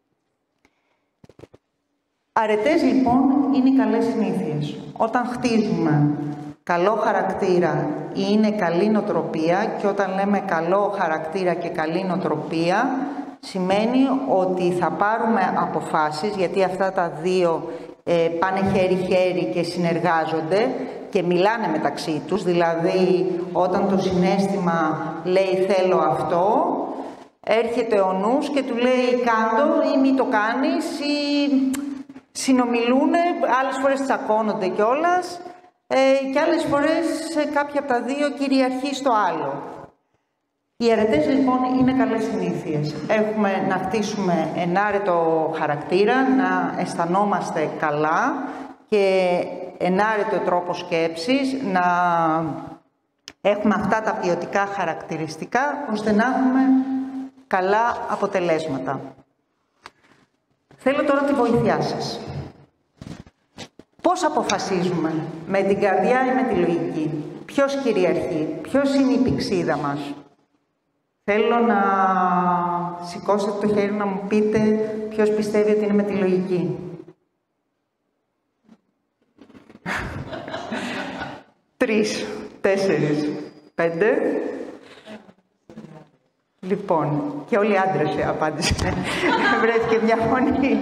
Αρετές λοιπόν είναι οι καλές συνήθειες. Όταν χτίζουμε καλό χαρακτήρα ή είναι καλή νοοτροπία, και όταν λέμε καλό χαρακτήρα και καλή νοοτροπία, σημαίνει ότι θα πάρουμε αποφάσεις, γιατί αυτά τα δύο πάνε χέρι-χέρι και συνεργάζονται και μιλάνε μεταξύ τους. Δηλαδή, όταν το συναίσθημα λέει θέλω αυτό, έρχεται ο νους και του λέει κάντο ή μη το κάνεις, ή συνομιλούν, άλλες φορές τσακώνονται κιόλας και άλλες φορές κάποια από τα δύο κυριαρχεί στο άλλο. Οι αρετές λοιπόν είναι καλές συνήθειες. Έχουμε να χτίσουμε ενάρετο χαρακτήρα, να αισθανόμαστε καλά και ενάρετο τρόπο σκέψης, να έχουμε αυτά τα ποιοτικά χαρακτηριστικά, ώστε να έχουμε καλά αποτελέσματα. Θέλω τώρα τη βοήθειά σας. Πώς αποφασίζουμε, με την καρδιά ή με τη λογική? Ποιος κυριαρχεί, ποιος είναι η πηξίδα μας? Θέλω να σηκώσετε το χέρι να μου πείτε ποιος πιστεύει ότι είναι με τη λογική. 3, 4, 5. Λοιπόν, και όλοι οι άντρες απάντησαν. Βρέθηκε μια φωνή.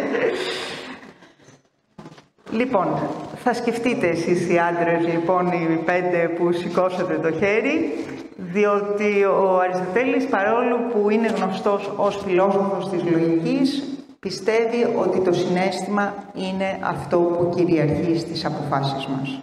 Λοιπόν, θα σκεφτείτε εσείς οι άντρες, λοιπόν, οι 5 που σηκώσατε το χέρι, διότι ο Αριστοτέλης, παρόλο που είναι γνωστός ως φιλόσοφος της λογικής, πιστεύει ότι το συναίσθημα είναι αυτό που κυριαρχεί στις αποφάσεις μας.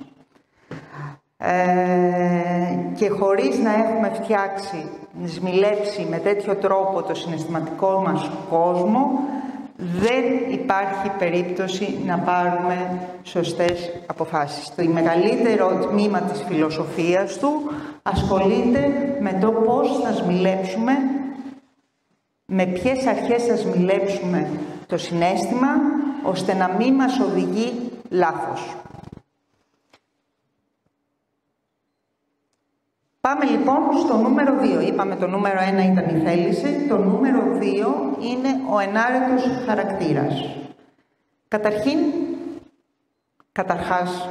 Και χωρίς να έχουμε φτιάξει, σμιλέψει με τέτοιο τρόπο το συναισθηματικό μας κόσμο, δεν υπάρχει περίπτωση να πάρουμε σωστές αποφάσεις. Το μεγαλύτερο τμήμα της φιλοσοφίας του ασχολείται με το πώς θα σμιλέψουμε, με ποιες αρχές θα σμιλέψουμε το συναίσθημα, ώστε να μην μας οδηγεί λάθος. Πάμε λοιπόν στο νούμερο 2. Είπαμε το νούμερο 1 ήταν η θέληση, το νούμερο 2 είναι ο ενάρετος χαρακτήρας. Καταρχάς,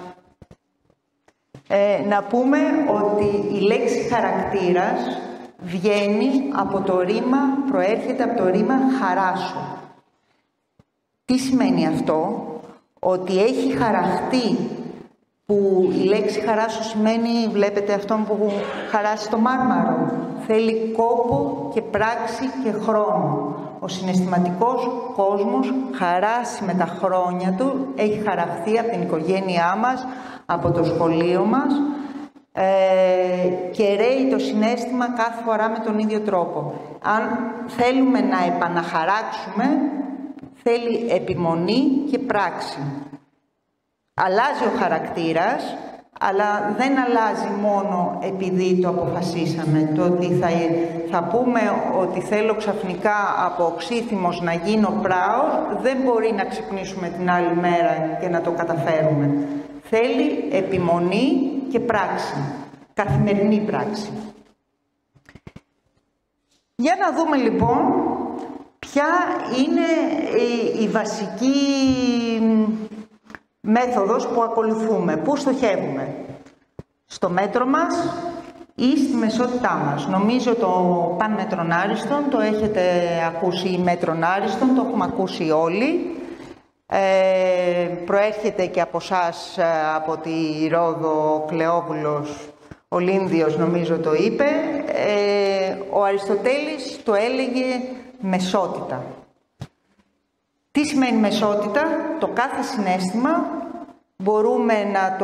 να πούμε ότι η λέξη χαρακτήρας βγαίνει από το ρήμα, προέρχεται από το ρήμα χαράσω. Τι σημαίνει αυτό? Ότι έχει χαραχτεί, που η λέξη χαράσω σημαίνει, βλέπετε αυτόν που χαράσει το μάρμαρο, θέλει κόπο και πράξη και χρόνο. Ο συναισθηματικός κόσμος χαράσει με τα χρόνια του, έχει χαραχθεί από την οικογένειά μας, από το σχολείο μας και ρέει το συναίσθημα κάθε φορά με τον ίδιο τρόπο. Αν θέλουμε να επαναχαράξουμε, θέλει επιμονή και πράξη. Αλλάζει ο χαρακτήρας, αλλά δεν αλλάζει μόνο επειδή το αποφασίσαμε. Το ότι θα πούμε ότι θέλω ξαφνικά από οξύθυμος να γίνω πράος, δεν μπορεί να ξυπνήσουμε την άλλη μέρα και να το καταφέρουμε. Θέλει επιμονή και πράξη, καθημερινή πράξη. Για να δούμε λοιπόν ποια είναι η βασική μέθοδος που ακολουθούμε, πού στοχεύουμε. Στο μέτρο μας ή στη μεσότητά μας. Νομίζω το παν μέτρον άριστον, το έχετε ακούσει μέτρον άριστον, το έχουμε ακούσει όλοι. Προέρχεται και από εσάς, από τη Ρόδο, ο Κλεόβουλος, ο Λίνδιος νομίζω το είπε. Ο Αριστοτέλης το έλεγε μεσότητα. Τι σημαίνει μεσότητα? Το κάθε συναίσθημα μπορούμε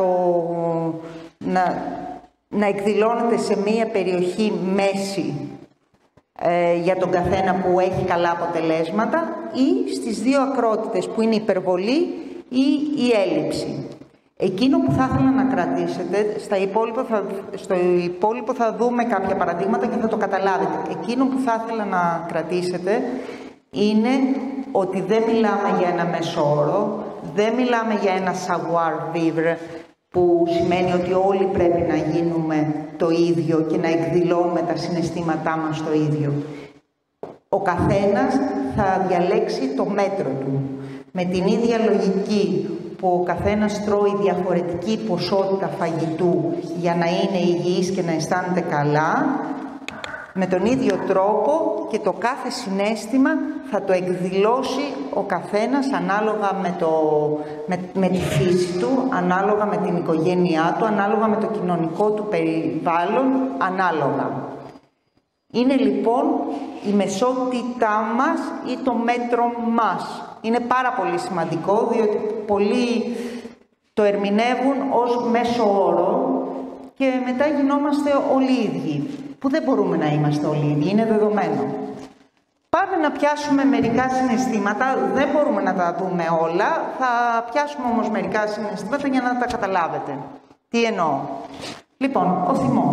να εκδηλώνεται σε μία περιοχή μέση για τον καθένα που έχει καλά αποτελέσματα ή στις δύο ακρότητες που είναι η υπερβολή ή η έλλειψη. Εκείνο που θα ήθελα να κρατήσετε, στο υπόλοιπο θα δούμε κάποια παραδείγματα και θα το καταλάβετε. Εκείνο που θα ήθελα να κρατήσετε είναι ότι δεν μιλάμε για ένα μεσόωρο, δεν μιλάμε για ένα savoir vivre, που σημαίνει ότι όλοι πρέπει να γίνουμε το ίδιο και να εκδηλώνουμε τα συναισθήματά μας το ίδιο. Ο καθένας θα διαλέξει το μέτρο του. Με την ίδια λογική που ο καθένας τρώει διαφορετική ποσότητα φαγητού για να είναι υγιής και να αισθάνεται καλά, με τον ίδιο τρόπο και το κάθε συναίσθημα θα το εκδηλώσει ο καθένας ανάλογα με τη φύση του, ανάλογα με την οικογένειά του, ανάλογα με το κοινωνικό του περιβάλλον, ανάλογα. Είναι λοιπόν η μεσότητά μας ή το μέτρο μας. Είναι πάρα πολύ σημαντικό, διότι πολλοί το ερμηνεύουν ως μέσο όρο και μετά γινόμαστε όλοι ίδιοι, που δεν μπορούμε να είμαστε όλοι ίδιοι, είναι δεδομένο. Πάμε να πιάσουμε μερικά συναισθήματα, δεν μπορούμε να τα δούμε όλα, θα πιάσουμε όμως μερικά συναισθήματα για να τα καταλάβετε. Τι εννοώ? Λοιπόν, ο θυμός.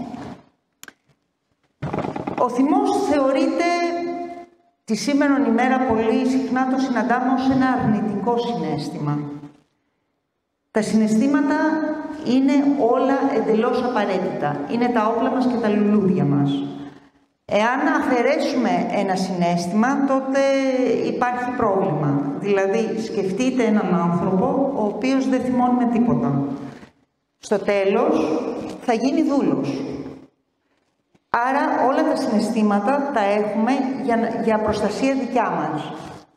Ο θυμός θεωρείται τη σήμερον ημέρα πολύ συχνά το συναντάμε ως ένα αρνητικό συναίσθημα. Τα συναισθήματα είναι όλα εντελώς απαραίτητα. Είναι τα όπλα μας και τα λουλούδια μας. Εάν αφαιρέσουμε ένα συναίσθημα, τότε υπάρχει πρόβλημα. Δηλαδή, σκεφτείτε έναν άνθρωπο ο οποίος δεν θυμώνει με τίποτα. Στο τέλος, θα γίνει δούλος. Άρα, όλα τα συναισθήματα τα έχουμε για προστασία δικιά μας.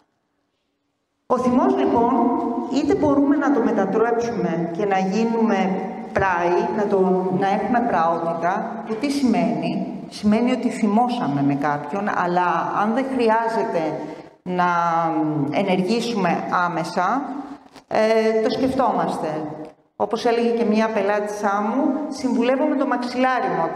Ο θυμός, λοιπόν, είτε μπορούμε να το μετατρέψουμε και να γίνουμε πράοι, να έχουμε πραότητα, που τι σημαίνει? Σημαίνει ότι θυμώσαμε με κάποιον, αλλά αν δεν χρειάζεται να ενεργήσουμε άμεσα, το σκεφτόμαστε. Όπως έλεγε και μία πελάτησά μου, συμβουλεύομαι το μαξιλάρι μου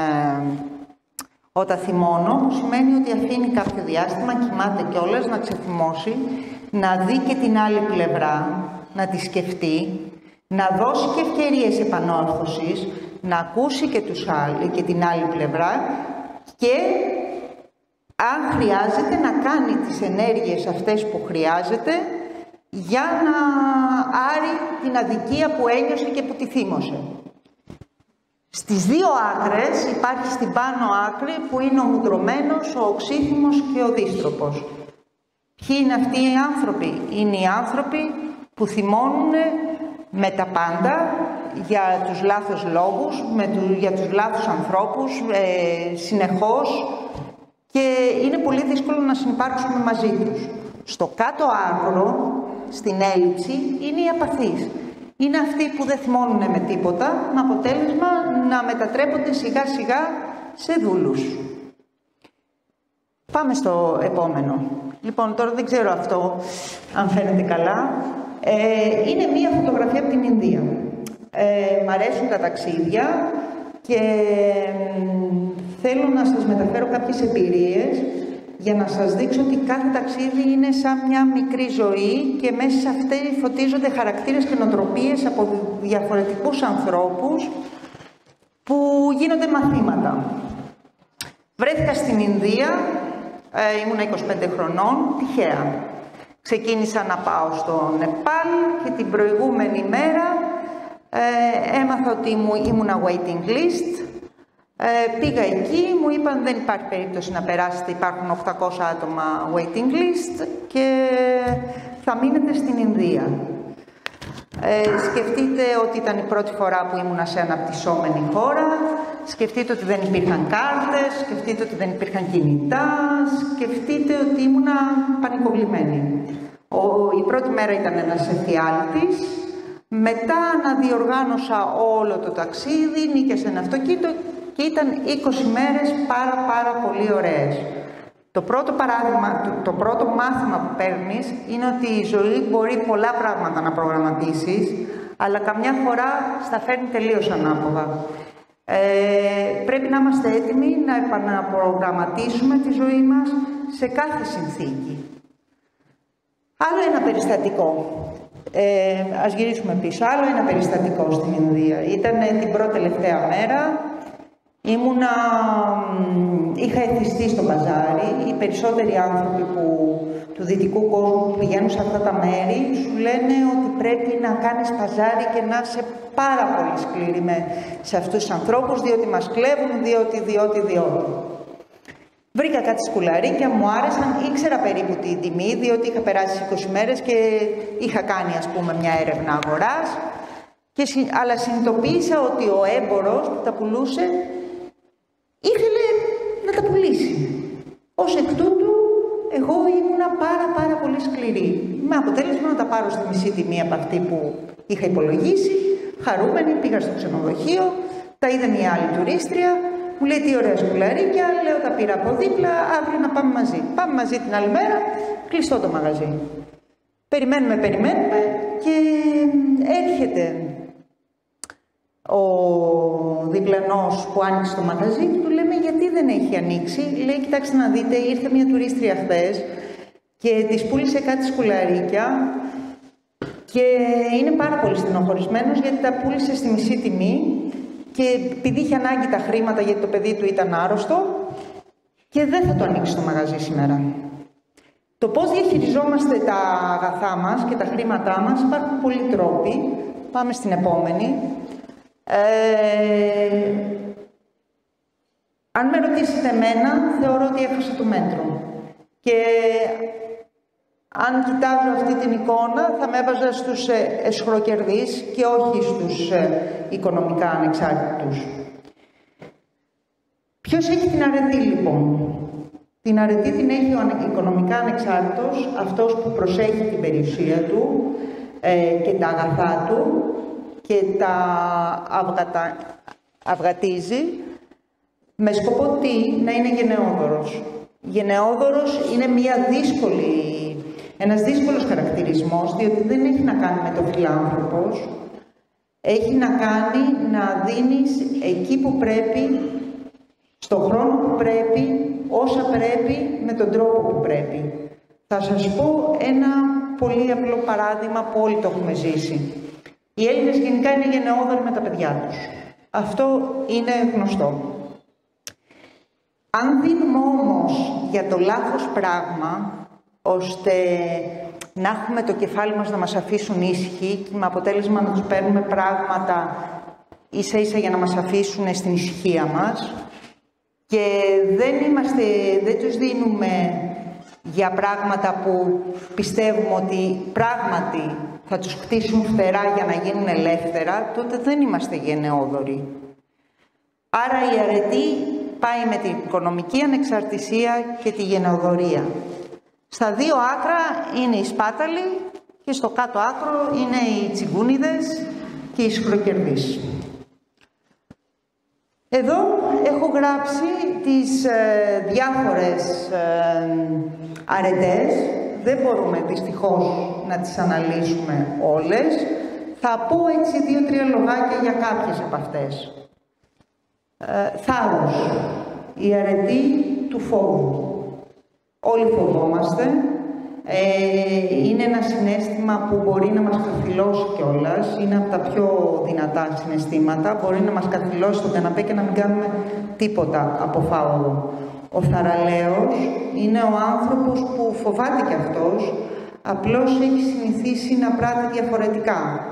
όταν θυμώνω, που σημαίνει ότι αφήνει κάποιο διάστημα, κοιμάται κιόλας, να ξεθυμώσει, να δει και την άλλη πλευρά, να τη σκεφτεί, να δώσει και ευκαιρίες επανόρθωσης, να ακούσει και την άλλη πλευρά και αν χρειάζεται να κάνει τις ενέργειες αυτές που χρειάζεται για να άρει την αδικία που ένιωσε και που τη θύμωσε. Στις δύο άκρες υπάρχει στην πάνω άκρη που είναι ο μουντρωμένος, ο οξύθυμος και ο δύστροπος. Ποιοι είναι αυτοί οι άνθρωποι? Είναι οι άνθρωποι που θυμώνουν με τα πάντα, για τους λάθος λόγους, για τους λάθος ανθρώπους, συνεχώς, και είναι πολύ δύσκολο να συνυπάρξουμε μαζί τους. Στο κάτω άκρο, στην έλλειψη, είναι οι απαθείς. Είναι αυτοί που δεν θυμώνουν με τίποτα, με αποτέλεσμα να μετατρέπονται σιγά σιγά σε δούλους. Πάμε στο επόμενο. Λοιπόν, τώρα δεν ξέρω αυτό αν φαίνεται καλά. Είναι μία φωτογραφία από την Ινδία. Μ' αρέσουν τα ταξίδια και θέλω να σας μεταφέρω κάποιες εμπειρίες για να σας δείξω ότι κάθε ταξίδι είναι σαν μια μικρή ζωή και μέσα σε αυτή φωτίζονται χαρακτήρες και νοοτροπίες από διαφορετικούς ανθρώπους που γίνονται μαθήματα. Βρέθηκα στην Ίνδια, ήμουνα 25 χρονών, τυχαία. Ξεκίνησα να πάω στο Νεπάλ και την προηγούμενη μέρα έμαθα ότι ήμουνα waiting list. Πήγα εκεί, μου είπαν δεν υπάρχει περίπτωση να περάσετε, υπάρχουν 800 άτομα waiting list και θα μείνετε στην Ινδία. Σκεφτείτε ότι ήταν η πρώτη φορά που ήμουνα σε αναπτυσσόμενη χώρα, σκεφτείτε ότι δεν υπήρχαν κάρτες, σκεφτείτε ότι δεν υπήρχαν κινητά, σκεφτείτε ότι ήμουνα πανικοβλημένη. Η πρώτη μέρα ήταν ένας εφιάλτης, μετά αναδιοργάνωσα όλο το ταξίδι, νίκιασα ένα αυτοκίνητο και ήταν 20 μέρες πάρα πολύ ωραίες. Το πρώτο παράδειγμα, το πρώτο μάθημα που παίρνεις είναι ότι η ζωή μπορεί πολλά πράγματα να προγραμματίσεις, αλλά καμιά φορά στα φέρνει τελείως ανάποδα. Πρέπει να είμαστε έτοιμοι να επαναπρογραμματίσουμε τη ζωή μας σε κάθε συνθήκη. Άλλο ένα περιστατικό. Ας γυρίσουμε πίσω. Άλλο ένα περιστατικό στην Ινδία. Ήταν την πρώτη τελευταία μέρα. Είχα εθιστεί στο μπαζάρι. Οι περισσότεροι άνθρωποι του δυτικού κόσμου που πηγαίνουν σε αυτά τα μέρη σου λένε ότι πρέπει να κάνεις μπαζάρι και να είσαι πάρα πολύ σκληρή σε αυτούς τους ανθρώπους, διότι μας κλέβουν, διότι. Βρήκα κάτι σκουλαρίκια, μου άρεσαν, ήξερα περίπου την τιμή, διότι είχα περάσει 20 μέρες και είχα κάνει, ας πούμε, μια έρευνα αγοράς. Αλλά συνειδητοποίησα ότι ο έμπορος που τα πουλούσε ήθελε να τα πουλήσει. Ως εκ τούτου, εγώ ήμουνα πάρα πολύ σκληρή. Με αποτέλεσμα να τα πάρω στη μισή τιμή από αυτή που είχα υπολογίσει. Χαρούμενη, πήγα στο ξενοδοχείο, τα είδε μια άλλη τουρίστρια. Μου λέει τι ωραία σκουλαρίκια, λέω τα πήρα από δίπλα, αύριο να πάμε μαζί. Πάμε μαζί την άλλη μέρα, κλειστό το μαγαζί. Περιμένουμε και έρχεται ο διπλανός που άνοιξε το μαγαζί και του λέμε γιατί δεν έχει ανοίξει. Λέει κοιτάξτε να δείτε, ήρθε μια τουρίστρια χθες και της πούλησε κάτι σκουλαρίκια και είναι πάρα πολύ στενοχωρισμένος γιατί τα πούλησε στη μισή τιμή. Και επειδή είχε ανάγκη τα χρήματα γιατί το παιδί του ήταν άρρωστο και δεν θα το ανοίξει το μαγαζί σήμερα. Το πώς διαχειριζόμαστε τα αγαθά μας και τα χρήματά μας υπάρχουν πολλοί τρόποι. Πάμε στην επόμενη. Αν με ρωτήσετε εμένα, θεωρώ ότι έχασα το μέτρο. Και αν κοιτάζω αυτή την εικόνα, θα με έβαζα στους αισχροκερδείς και όχι στους οικονομικά ανεξάρτητους. Ποιος έχει την αρετή, λοιπόν? Την αρετή την έχει ο οικονομικά ανεξάρτητος, αυτός που προσέχει την περιουσία του και τα αγαθά του και τα αυγατίζει με σκοπό τι? Να είναι γενναιόδωρος. Γενναιόδωρος είναι ένας δύσκολος χαρακτηρισμός, διότι δεν έχει να κάνει με το φιλάνθρωπος, έχει να κάνει να δίνεις εκεί που πρέπει, στον χρόνο που πρέπει, όσα πρέπει, με τον τρόπο που πρέπει. Θα σας πω ένα πολύ απλό παράδειγμα που όλοι το έχουμε ζήσει. Οι Έλληνες γενικά είναι γενναιόδωροι με τα παιδιά τους. Αυτό είναι γνωστό. Αν δίνουμε όμως για το λάθος πράγμα, ώστε να έχουμε το κεφάλι μας να μας αφήσουν ήσυχοι και με αποτέλεσμα να τους παίρνουμε πράγματα ίσα-ίσα για να μας αφήσουν στην ησυχία μας και δεν τους δίνουμε για πράγματα που πιστεύουμε ότι πράγματι θα τους χτίσουν φτερά για να γίνουν ελεύθερα, τότε δεν είμαστε γενναιόδωροι. Άρα η αρετή πάει με την οικονομική ανεξαρτησία και τη γενναιοδωρία. Στα δύο άκρα είναι οι σπάταλοι και στο κάτω άκρο είναι οι τσιγκούνιδες και οι σχροκερδείς. Εδώ έχω γράψει τις διάφορες αρετές. Δεν μπορούμε δυστυχώς να τις αναλύσουμε όλες. Θα πω έτσι 2-3 λογάκια για κάποιες από αυτές. Θάρρος, η αρετή του φόβου. Όλοι φοβόμαστε. Είναι ένα συναίσθημα που μπορεί να μας καθυλώσει κιόλας. Είναι από τα πιο δυνατά συναισθήματα. Μπορεί να μας καθυλώσει στον καναπέ και να μην κάνουμε τίποτα από φαό. Ο θαραλέος είναι ο άνθρωπος που φοβάται κι αυτός, απλώς έχει συνηθίσει να πράττει διαφορετικά.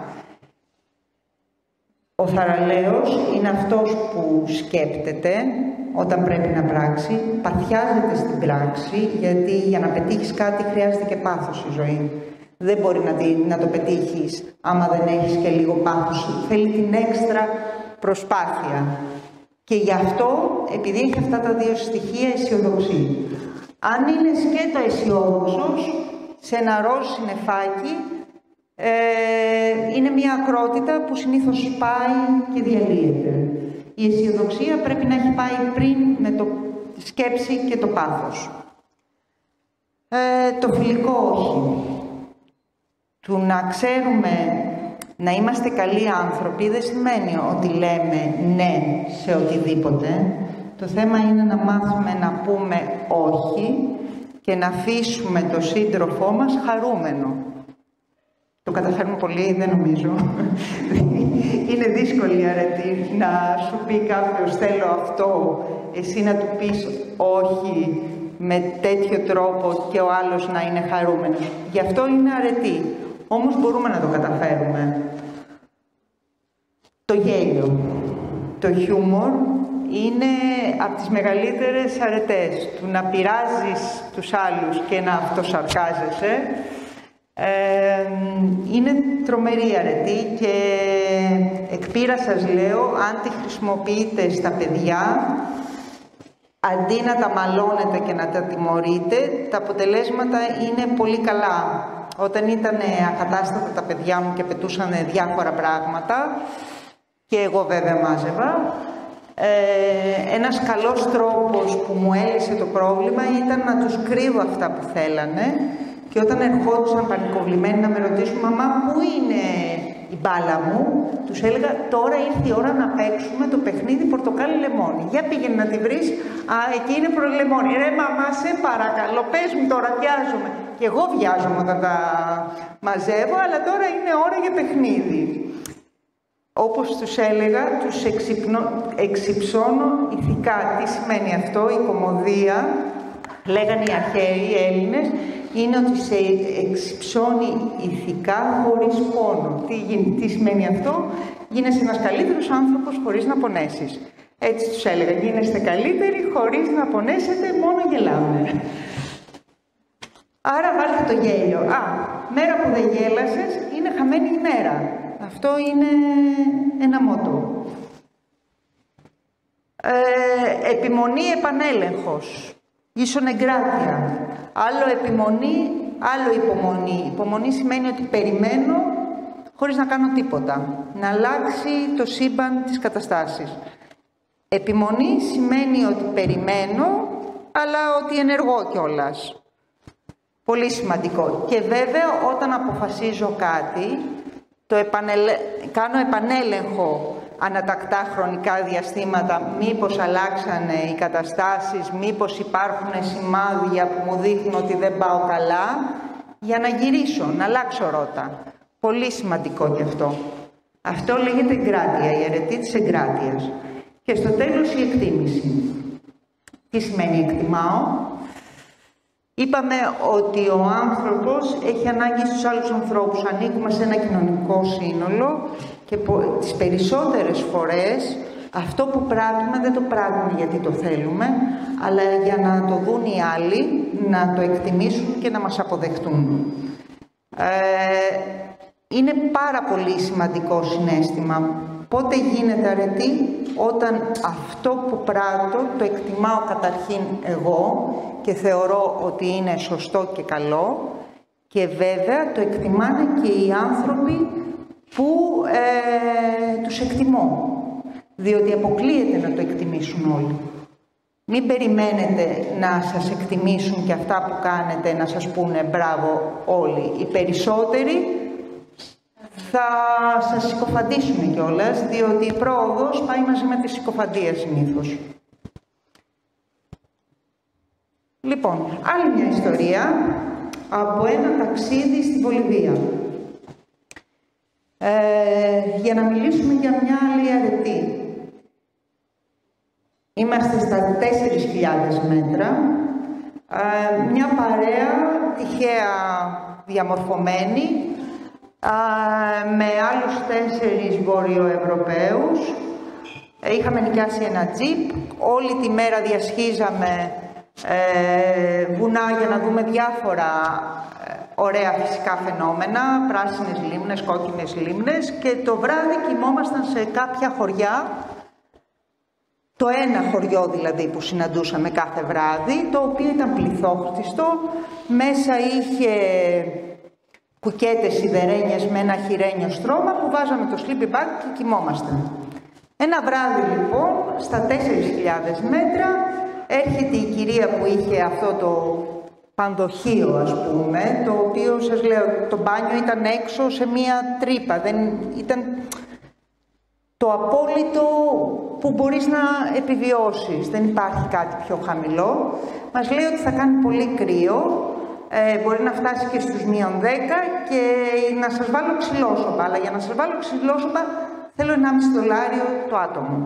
Ο θαραλέος είναι αυτός που σκέπτεται όταν πρέπει να πράξει, παθιάζεται στην πράξη, γιατί για να πετύχεις κάτι χρειάζεται και πάθος η ζωή. Δεν μπορεί να το πετύχεις άμα δεν έχεις και λίγο πάθος. Θέλει την έξτρα προσπάθεια. Και γι' αυτό, επειδή έχει αυτά τα δύο στοιχεία, αισιοδοξεί. Αν είναι σκέτο αισιόδοξος, σε ένα ροζ συννεφάκι, είναι μια ακρότητα που συνήθως σπάει και διαλύεται. Η αισιοδοξία πρέπει να έχει πάει πριν με τη σκέψη και το πάθος. Το φιλικό όχι. Του να ξέρουμε να είμαστε καλοί άνθρωποι δεν σημαίνει ότι λέμε ναι σε οτιδήποτε. Το θέμα είναι να μάθουμε να πούμε όχι και να αφήσουμε το σύντροφό μας χαρούμενο. Το καταφέρνουμε πολύ, δεν νομίζω. Είναι δύσκολη αρετή να σου πει κάποιος θέλω αυτό, εσύ να του πεις όχι με τέτοιο τρόπο και ο άλλος να είναι χαρούμενος. Γι' αυτό είναι αρετή. Όμως μπορούμε να το καταφέρουμε. Το γέλιο, το χιούμορ είναι από τις μεγαλύτερες αρετές. Του να πειράζεις τους άλλους και να αυτοσαρκάζεσαι. Είναι τρομερή αρετή και εκ πείρας σας λέω, αν τη χρησιμοποιείτε στα παιδιά, αντί να τα μαλώνετε και να τα τιμωρείτε, τα αποτελέσματα είναι πολύ καλά. Όταν ήταν ακατάστατα τα παιδιά μου και πετούσαν διάφορα πράγματα, και εγώ βέβαια μάζευα, ένας καλός τρόπος που μου έλυσε το πρόβλημα ήταν να τους κρύβω αυτά που θέλανε. Και όταν ερχόντουσαν πανικοβλημένοι να με ρωτήσουν «Μαμά, πού είναι η μπάλα μου», τους έλεγα «Τώρα ήρθε η ώρα να παίξουμε το παιχνίδι πορτοκάλι λεμόνι. Για πήγαινε να τη βρεις, εκεί είναι λεμόνι. Ρε μαμά, σε παρακαλώ, πες μου τώρα, βιάζομαι». Και εγώ βιάζομαι όταν τα μαζεύω, αλλά τώρα είναι ώρα για παιχνίδι. Όπως τους έλεγα, τους εξυψώνω ηθικά. Τι σημαίνει αυτό? Η κωμωδία, λέγανε οι αρχαίοι Έλληνες, είναι ότι σε εξυψώνει ηθικά χωρίς πόνο. Τι σημαίνει αυτό? Γίνεσαι ένας καλύτερος άνθρωπος χωρίς να πονέσεις. Έτσι τους έλεγα, γίνεστε καλύτεροι χωρίς να πονέσετε, μόνο γελάμε. Άρα βάλτε το γέλιο. Μέρα που δεν γέλασες είναι χαμένη ημέρα. Αυτό είναι ένα μότο. Επιμονή, επανέλεγχος. Ίσον εγκράτεια. Άλλο επιμονή, άλλο υπομονή. Υπομονή σημαίνει ότι περιμένω χωρίς να κάνω τίποτα. Να αλλάξει το σύμπαν της καταστάσης. Επιμονή σημαίνει ότι περιμένω, αλλά ότι ενεργώ κιόλας. Πολύ σημαντικό. Και βέβαια όταν αποφασίζω κάτι, κάνω επανέλεγχο ανατακτά χρονικά διαστήματα, μήπως αλλάξανε οι καταστάσεις, μήπως υπάρχουν σημάδια που μου δείχνουν ότι δεν πάω καλά, για να γυρίσω, να αλλάξω ρότα. Πολύ σημαντικό γι' αυτό. Αυτό λέγεται εγκράτεια, η αρετή της εγκράτειας. Και στο τέλος η εκτίμηση. Τι σημαίνει εκτιμάω? Είπαμε ότι ο άνθρωπος έχει ανάγκη στους άλλους ανθρώπους. Ανήκουμε σε ένα κοινωνικό σύνολο και τις περισσότερες φορές αυτό που πράττουμε δεν το πράττουμε γιατί το θέλουμε, αλλά για να το δουν οι άλλοι, να το εκτιμήσουν και να μας αποδεχτούν. Είναι πάρα πολύ σημαντικό συναίσθημα. Πότε γίνεται αρετή? Όταν αυτό που πράττω το εκτιμάω καταρχήν εγώ και θεωρώ ότι είναι σωστό και καλό, και βέβαια το εκτιμάνε και οι άνθρωποι που τους εκτιμώ. διότι αποκλείεται να το εκτιμήσουν όλοι. Μην περιμένετε να σας εκτιμήσουν και αυτά που κάνετε, να σας πούνε μπράβο όλοι. Οι περισσότεροι θα σας συκοφαντήσουν κιόλας, διότι η πρόοδος πάει μαζί με τη συκοφαντία συνήθως. Λοιπόν, άλλη μια ιστορία από ένα ταξίδι στη Βολιβία. Για να μιλήσουμε για μια άλλη αρετή. Είμαστε στα 4.000 μέτρα. Μια παρέα τυχαία διαμορφωμένη, με άλλους 4 Βορειοευρωπαίους. Είχαμε νοικιάσει ένα τζιπ. Όλη τη μέρα διασχίζαμε βουνά για να δούμε διάφορα ωραία φυσικά φαινόμενα, πράσινες λίμνες, κόκκινες λίμνες, και το βράδυ κοιμόμασταν σε κάποια χωριά, το ένα χωριό δηλαδή που συναντούσαμε κάθε βράδυ, το οποίο ήταν πληθόχτιστο, μέσα είχε κουκέτες σιδερένιες με ένα χειρένιο στρώμα που βάζαμε το sleeping bag και κοιμόμασταν. Ένα βράδυ λοιπόν, στα 4.000 μέτρα, έρχεται η κυρία που είχε αυτό το πανδοχείο, ας πούμε, το οποίο, σας λέω, το μπάνιο ήταν έξω σε μία τρύπα. Δεν ήταν το απόλυτο που μπορείς να επιβιώσεις. Δεν υπάρχει κάτι πιο χαμηλό. Μας λέει ότι θα κάνει πολύ κρύο, μπορεί να φτάσει και στους -10 και να σας βάλω ξυλόσωπα. Αλλά για να σας βάλω ξυλόσωπα θέλω $1,5 το άτομο.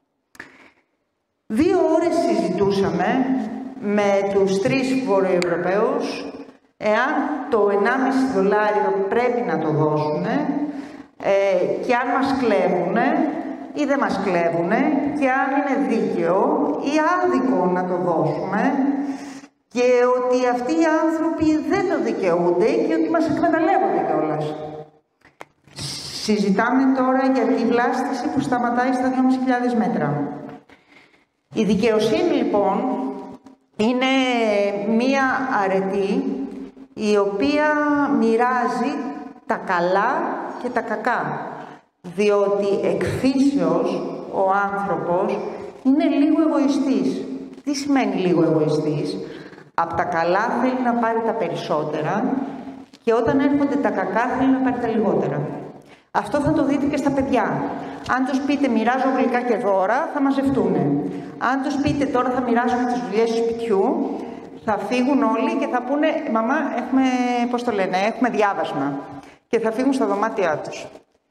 2 ώρες συζητούσαμε με τους 3 Βορειοευρωπαίους εάν το $1,5 πρέπει να το δώσουμε και αν μας κλέβουνε ή δεν μας κλέβουνε και αν είναι δίκαιο ή άδικο να το δώσουμε και ότι αυτοί οι άνθρωποι δεν το δικαιούνται και ότι μας εκμεταλλεύονται κιόλας. Συζητάμε τώρα για τη βλάστηση που σταματάει στα 2.500 μέτρα. Η δικαιοσύνη λοιπόν είναι μία αρετή η οποία μοιράζει τα καλά και τα κακά, διότι εκ φύσεως ο άνθρωπος είναι λίγο εγωιστής. Τι σημαίνει λίγο εγωιστής? Από τα καλά θέλει να πάρει τα περισσότερα και όταν έρχονται τα κακά θέλει να πάρει τα λιγότερα. Αυτό θα το δείτε και στα παιδιά. Αν τους πείτε μοιράζω γλυκά και δώρα, θα μαζευτούνε. Αν τους πείτε τώρα θα μοιράσουμε τις δουλειές του σπιτιού, θα φύγουν όλοι και θα πούνε μαμά έχουμε, πώς το λένε, έχουμε διάβασμα. Και θα φύγουν στα δωμάτια τους.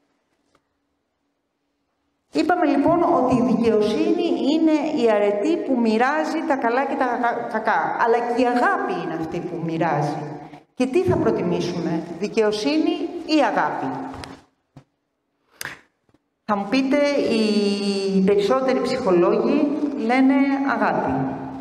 Είπαμε λοιπόν ότι η δικαιοσύνη είναι η αρετή που μοιράζει τα καλά και τα κακά. Αλλά και η αγάπη είναι αυτή που μοιράζει. Και τι θα προτιμήσουμε, δικαιοσύνη ή αγάπη? Θα μου πείτε, οι περισσότεροι ψυχολόγοι λένε αγάπη.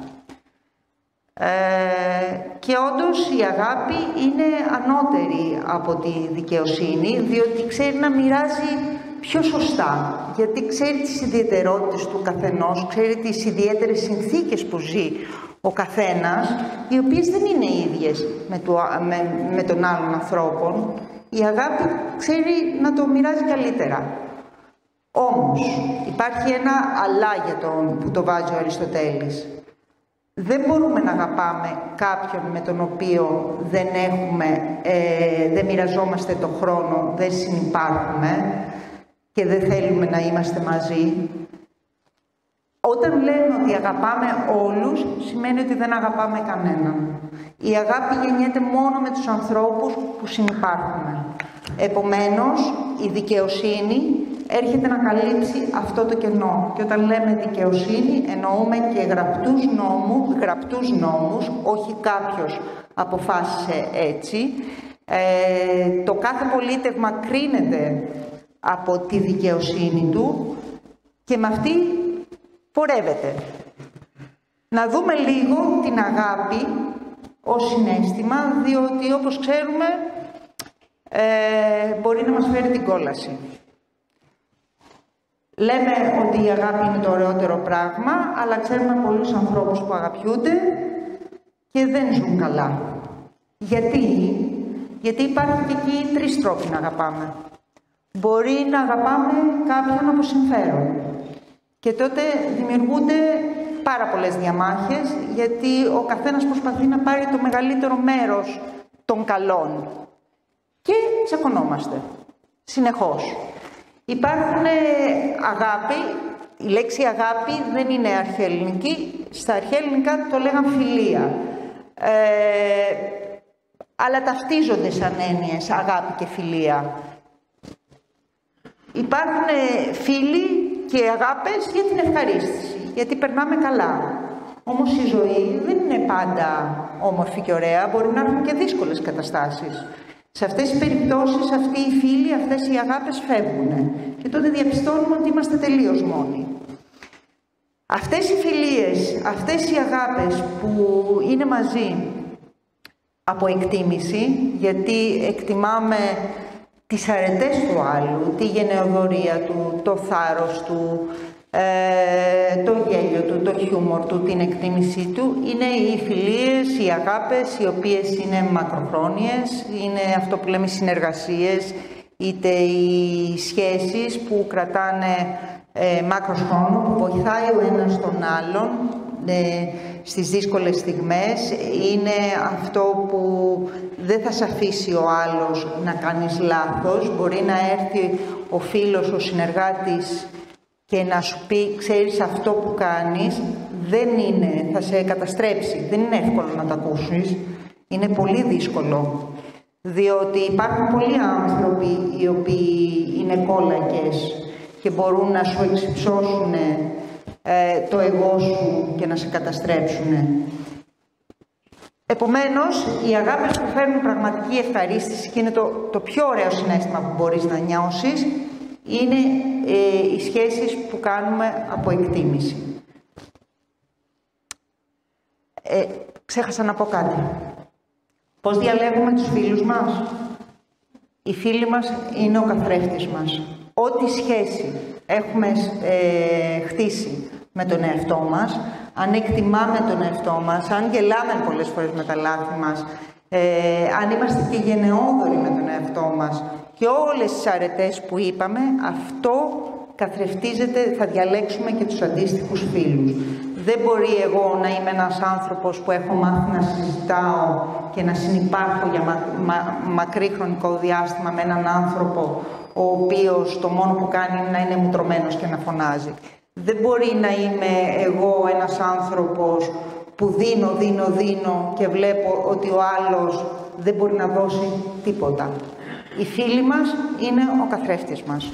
Και όντως η αγάπη είναι ανώτερη από τη δικαιοσύνη, διότι ξέρει να μοιράζει πιο σωστά, γιατί ξέρει τις ιδιαιτερότητες του καθενός, ξέρει τις ιδιαίτερες συνθήκες που ζει ο καθένας, οι οποίες δεν είναι ίδιες με τον άλλον ανθρώπων. Η αγάπη ξέρει να το μοιράζει καλύτερα. Όμως, υπάρχει ένα αλλά για που το βάζει ο Αριστοτέλης. Δεν μπορούμε να αγαπάμε κάποιον με τον οποίο δεν μοιραζόμαστε το χρόνο, δεν συνυπάρχουμε και δεν θέλουμε να είμαστε μαζί. Όταν λέμε ότι αγαπάμε όλους, σημαίνει ότι δεν αγαπάμε κανέναν. Η αγάπη γεννιέται μόνο με τους ανθρώπους που συνυπάρχουμε. Επομένως, η δικαιοσύνη έρχεται να καλύψει αυτό το κενό. Και όταν λέμε δικαιοσύνη, εννοούμε και γραπτούς νόμους, όχι κάποιος αποφάσισε έτσι. Το κάθε πολίτευμα κρίνεται από τη δικαιοσύνη του και με αυτή πορεύεται. Να δούμε λίγο την αγάπη ως συναίσθημα, διότι όπως ξέρουμε μπορεί να μας φέρει την κόλαση. Λέμε ότι η αγάπη είναι το ωραιότερο πράγμα, αλλά ξέρουμε πολλούς ανθρώπους που αγαπιούνται και δεν ζουν καλά. Γιατί υπάρχουν και εκεί 3 τρόποι να αγαπάμε. Μπορεί να αγαπάμε κάποιον από συμφέρον. Και τότε δημιουργούνται πάρα πολλές διαμάχες, γιατί ο καθένας προσπαθεί να πάρει το μεγαλύτερο μέρος των καλών. Και τσακωνόμαστε, συνεχώς. Υπάρχουν αγάπη, η λέξη αγάπη δεν είναι αρχαιελληνική, στα αρχαιελληνικά το λέγαν φιλία. Αλλά ταυτίζονται σαν έννοιες αγάπη και φιλία. Υπάρχουν φίλοι και αγάπες για την ευχαρίστηση, γιατί περνάμε καλά. Όμως η ζωή δεν είναι πάντα όμορφη και ωραία, μπορεί να έρθουν και δύσκολες καταστάσεις. Σε αυτές τις περιπτώσεις αυτοί οι φίλοι, αυτές οι αγάπες φεύγουν και τότε διαπιστώνουμε ότι είμαστε τελείως μόνοι. Αυτές οι φιλίες, αυτές οι αγάπες που είναι μαζί από εκτίμηση, γιατί εκτιμάμε τις αρετές του άλλου, τη γενεοδορία του, το θάρρος του, το γέλιο του, το χιούμορ του, την εκτίμησή του, είναι οι φιλίες, οι αγάπες, οι οποίες είναι μακροχρόνιες, είναι αυτό που λέμε συνεργασίες, είτε οι σχέσεις που κρατάνε μάκρος χρόνου, που βοηθάει ο ένας τον άλλον στις δύσκολες στιγμές. Είναι αυτό που δεν θα σε αφήσει ο άλλος να κάνεις λάθος. Μπορεί να έρθει ο φίλος, ο συνεργάτης και να σου πει, ξέρεις, αυτό που κάνεις δεν είναι, θα σε καταστρέψει. Δεν είναι εύκολο να το ακούσεις. Είναι πολύ δύσκολο. Διότι υπάρχουν πολλοί άνθρωποι οι οποίοι είναι κόλακες και μπορούν να σου εξυψώσουν το εγώ σου και να σε καταστρέψουν. Επομένως, οι αγάπες που φέρνουν πραγματική ευχαρίστηση και είναι το πιο ωραίο συναίσθημα που μπορείς να νιώσεις, είναι οι σχέσεις που κάνουμε από εκτίμηση. Ξέχασα να πω κάτι. Πώς διαλέγουμε τους φίλους μας? Οι φίλοι μας είναι ο καθρέφτης μας. Ό,τι σχέση έχουμε χτίσει με τον εαυτό μας, αν εκτιμάμε τον εαυτό μας, αν γελάμε πολλές φορές με τα λάθη μας, αν είμαστε και γενναιόδοροι με τον εαυτό μας και όλες τις αρετές που είπαμε, αυτό καθρεφτίζεται, θα διαλέξουμε και τους αντίστοιχους φίλους. Δεν μπορεί εγώ να είμαι ένας άνθρωπος που έχω μάθει να συζητάω και να συνυπάρχω για μακρύ χρονικό διάστημα με έναν άνθρωπο ο οποίος το μόνο που κάνει είναι να είναι μουτρωμένος και να φωνάζει. Δεν μπορεί να είμαι εγώ ένας άνθρωπος που δίνω και βλέπω ότι ο άλλος δεν μπορεί να δώσει τίποτα. Οι φίλοι μας είναι ο καθρέφτης μας.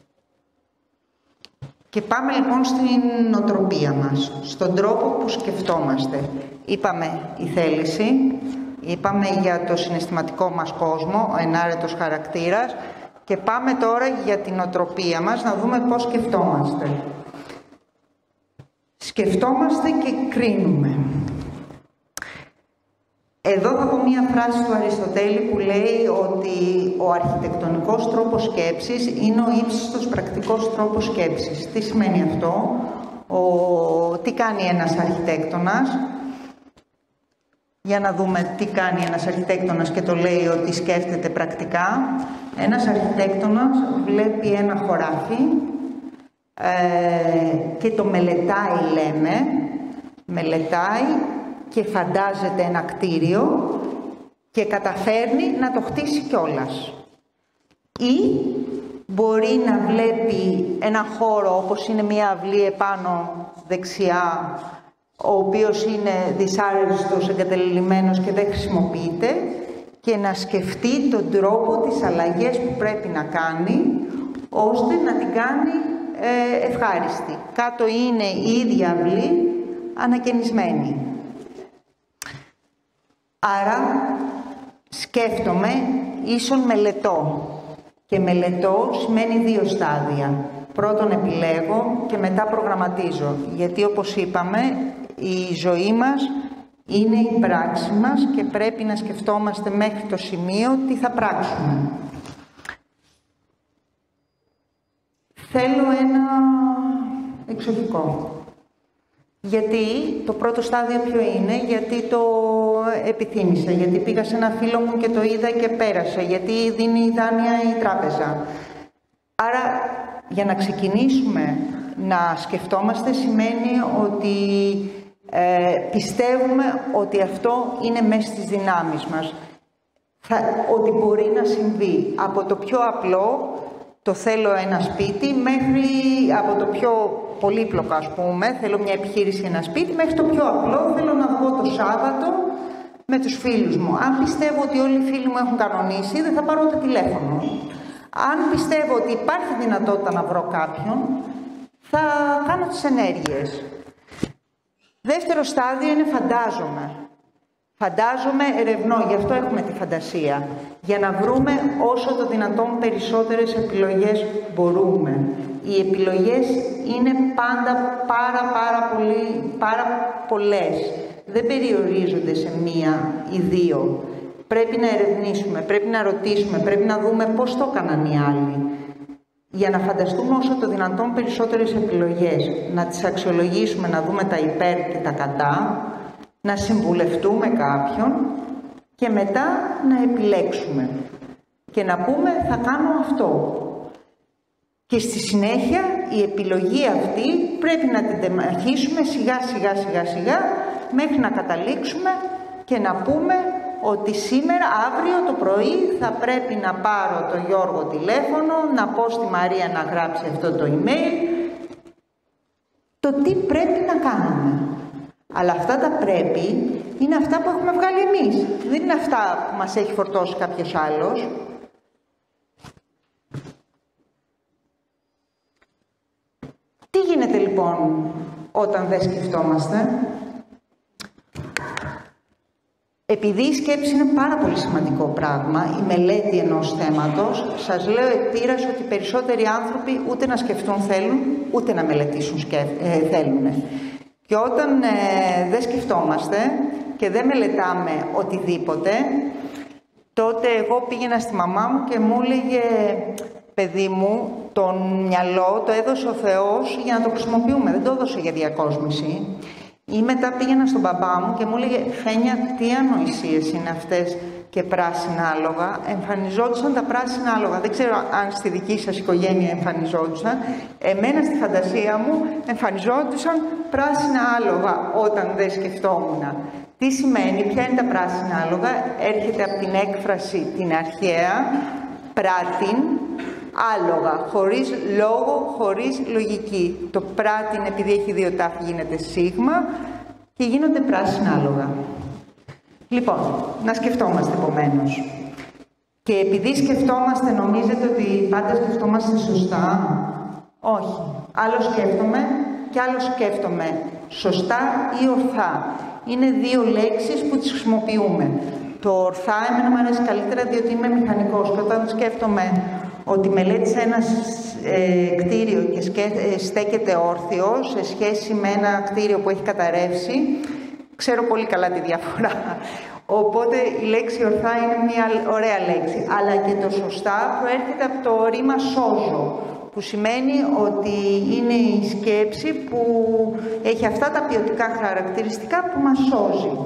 Και πάμε λοιπόν στην νοοτροπία μας, στον τρόπο που σκεφτόμαστε. Είπαμε η θέληση, είπαμε για το συναισθηματικό μας κόσμο, ο ενάρετος χαρακτήρας, και πάμε τώρα για την νοοτροπία μας, να δούμε πώς σκεφτόμαστε. Σκεφτόμαστε και κρίνουμε. Εδώ θα πω μία φράση του Αριστοτέλη που λέει ότι ο αρχιτεκτονικός τρόπος σκέψης είναι ο ύψιστος πρακτικός τρόπος σκέψης. Τι σημαίνει αυτό? Τι κάνει ένας αρχιτέκτονας? Για να δούμε τι κάνει ένας αρχιτέκτονας και το λέει ότι σκέφτεται πρακτικά. Ένας αρχιτέκτονας βλέπει ένα χωράφι και το μελετάει, λέμε. Μελετάει και φαντάζεται ένα κτίριο και καταφέρνει να το χτίσει κιόλας. Ή μπορεί να βλέπει ένα χώρο όπως είναι μια αυλή επάνω δεξιά, ο οποίος είναι δυσάρεστος, εγκαταλειμμένος και δεν χρησιμοποιείται, και να σκεφτεί τον τρόπο, τις αλλαγές που πρέπει να κάνει, ώστε να την κάνει ευχάριστη. Κάτω είναι η ίδια αυλή ανακαινισμένη. Άρα σκέφτομαι ίσον μελετώ. Και μελετώ σημαίνει δύο στάδια. Πρώτον επιλέγω και μετά προγραμματίζω. Γιατί όπως είπαμε, η ζωή μας είναι η πράξη μας και πρέπει να σκεφτόμαστε μέχρι το σημείο τι θα πράξουμε. Θέλω ένα εξοχικό. Γιατί το πρώτο στάδιο ποιο είναι? Γιατί το επιθύμησα, γιατί πήγα σε ένα φίλο μου και το είδα και πέρασε, γιατί δίνει δάνεια η τράπεζα. Άρα, για να ξεκινήσουμε να σκεφτόμαστε σημαίνει ότι πιστεύουμε ότι αυτό είναι μέσα στις δυνάμεις μας. Ότι μπορεί να συμβεί από το πιο απλό, το θέλω ένα σπίτι, μέχρι από το πιο πολύπλοκο, ας πούμε, θέλω μια επιχείρηση, ένα σπίτι, μέχρι το πιο απλό, θέλω να βγω το Σάββατο με τους φίλους μου. Αν πιστεύω ότι όλοι οι φίλοι μου έχουν κανονίσει, δεν θα πάρω ούτε τηλέφωνο. Αν πιστεύω ότι υπάρχει δυνατότητα να βρω κάποιον, θα κάνω τις ενέργειες. Δεύτερο στάδιο είναι φαντάζομαι. Φαντάζομαι, ερευνώ, γι' αυτό έχουμε τη φαντασία. Για να βρούμε όσο το δυνατόν περισσότερες επιλογές μπορούμε. Οι επιλογές είναι πάντα πάρα πολλές. Δεν περιορίζονται σε μία ή δύο. Πρέπει να ερευνήσουμε, πρέπει να ρωτήσουμε, πρέπει να δούμε πώς το έκαναν οι άλλοι. Για να φανταστούμε όσο το δυνατόν περισσότερες επιλογές, να τις αξιολογήσουμε, να δούμε τα υπέρ και τα κατά, να συμβουλευτούμε κάποιον και μετά να επιλέξουμε και να πούμε θα κάνω αυτό. Και στη συνέχεια η επιλογή αυτή πρέπει να την τεμαχίσουμε σιγά σιγά μέχρι να καταλήξουμε και να πούμε ότι σήμερα, αύριο το πρωί θα πρέπει να πάρω τον Γιώργο τηλέφωνο, να πω στη Μαρία να γράψει αυτό το email, το τι πρέπει να κάνουμε. Αλλά αυτά τα πρέπει είναι αυτά που έχουμε βγάλει εμείς. Δεν είναι αυτά που μας έχει φορτώσει κάποιος άλλος. Τι γίνεται λοιπόν όταν δεν σκεφτόμαστε? Επειδή η σκέψη είναι πάρα πολύ σημαντικό πράγμα, η μελέτη ενός θέματος, σας λέω εκ πείρας ότι οι περισσότεροι άνθρωποι ούτε να σκεφτούν θέλουν, ούτε να μελετήσουν θέλουν. Και όταν δεν σκεφτόμαστε και δεν μελετάμε οτιδήποτε, τότε εγώ πήγαινα στη μαμά μου και μου έλεγε «Παιδί μου, το μυαλό το έδωσε ο Θεός για να το χρησιμοποιούμε, δεν το έδωσε για διακόσμηση». Ή μετά πήγαινα στον μπαμπά μου και μου έλεγε «Φένια, τι ανοησίες είναι αυτές και πράσινα άλογα». Εμφανιζόντουσαν τα πράσινα άλογα. Δεν ξέρω αν στη δική σας οικογένεια εμφανιζόντουσαν. Εμένα στη φαντασία μου εμφανιζόντουσαν πράσινα άλογα όταν δεν σκεφτόμουν. Τι σημαίνει, ποια είναι τα πράσινα άλογα? Έρχεται από την έκφραση την αρχαία πράτην, άλογα, χωρίς λόγο, χωρίς λογική. Το πράτην, επειδή έχει δύο τάφη, γίνεται σίγμα και γίνονται πράσινα άλογα. Λοιπόν, να σκεφτόμαστε επομένως. Και επειδή σκεφτόμαστε, νομίζετε ότι πάντα σκεφτόμαστε σωστά? Όχι. Άλλο σκέφτομαι και άλλο σκέφτομαι σωστά ή ορθά. Είναι δύο λέξεις που τις χρησιμοποιούμε. Το ορθά εμένα μου αρέσει καλύτερα διότι είμαι μηχανικός και όταν σκέφτομαι ότι μελέτησα ένα κτίριο και στέκεται όρθιο σε σχέση με ένα κτίριο που έχει καταρρεύσει, ξέρω πολύ καλά τη διαφορά. Οπότε η λέξη ορθά είναι μια ωραία λέξη. Αλλά και το σωστά προέρχεται από το ρήμα σώζω, που σημαίνει ότι είναι η σκέψη που έχει αυτά τα ποιοτικά χαρακτηριστικά που μας σώζει.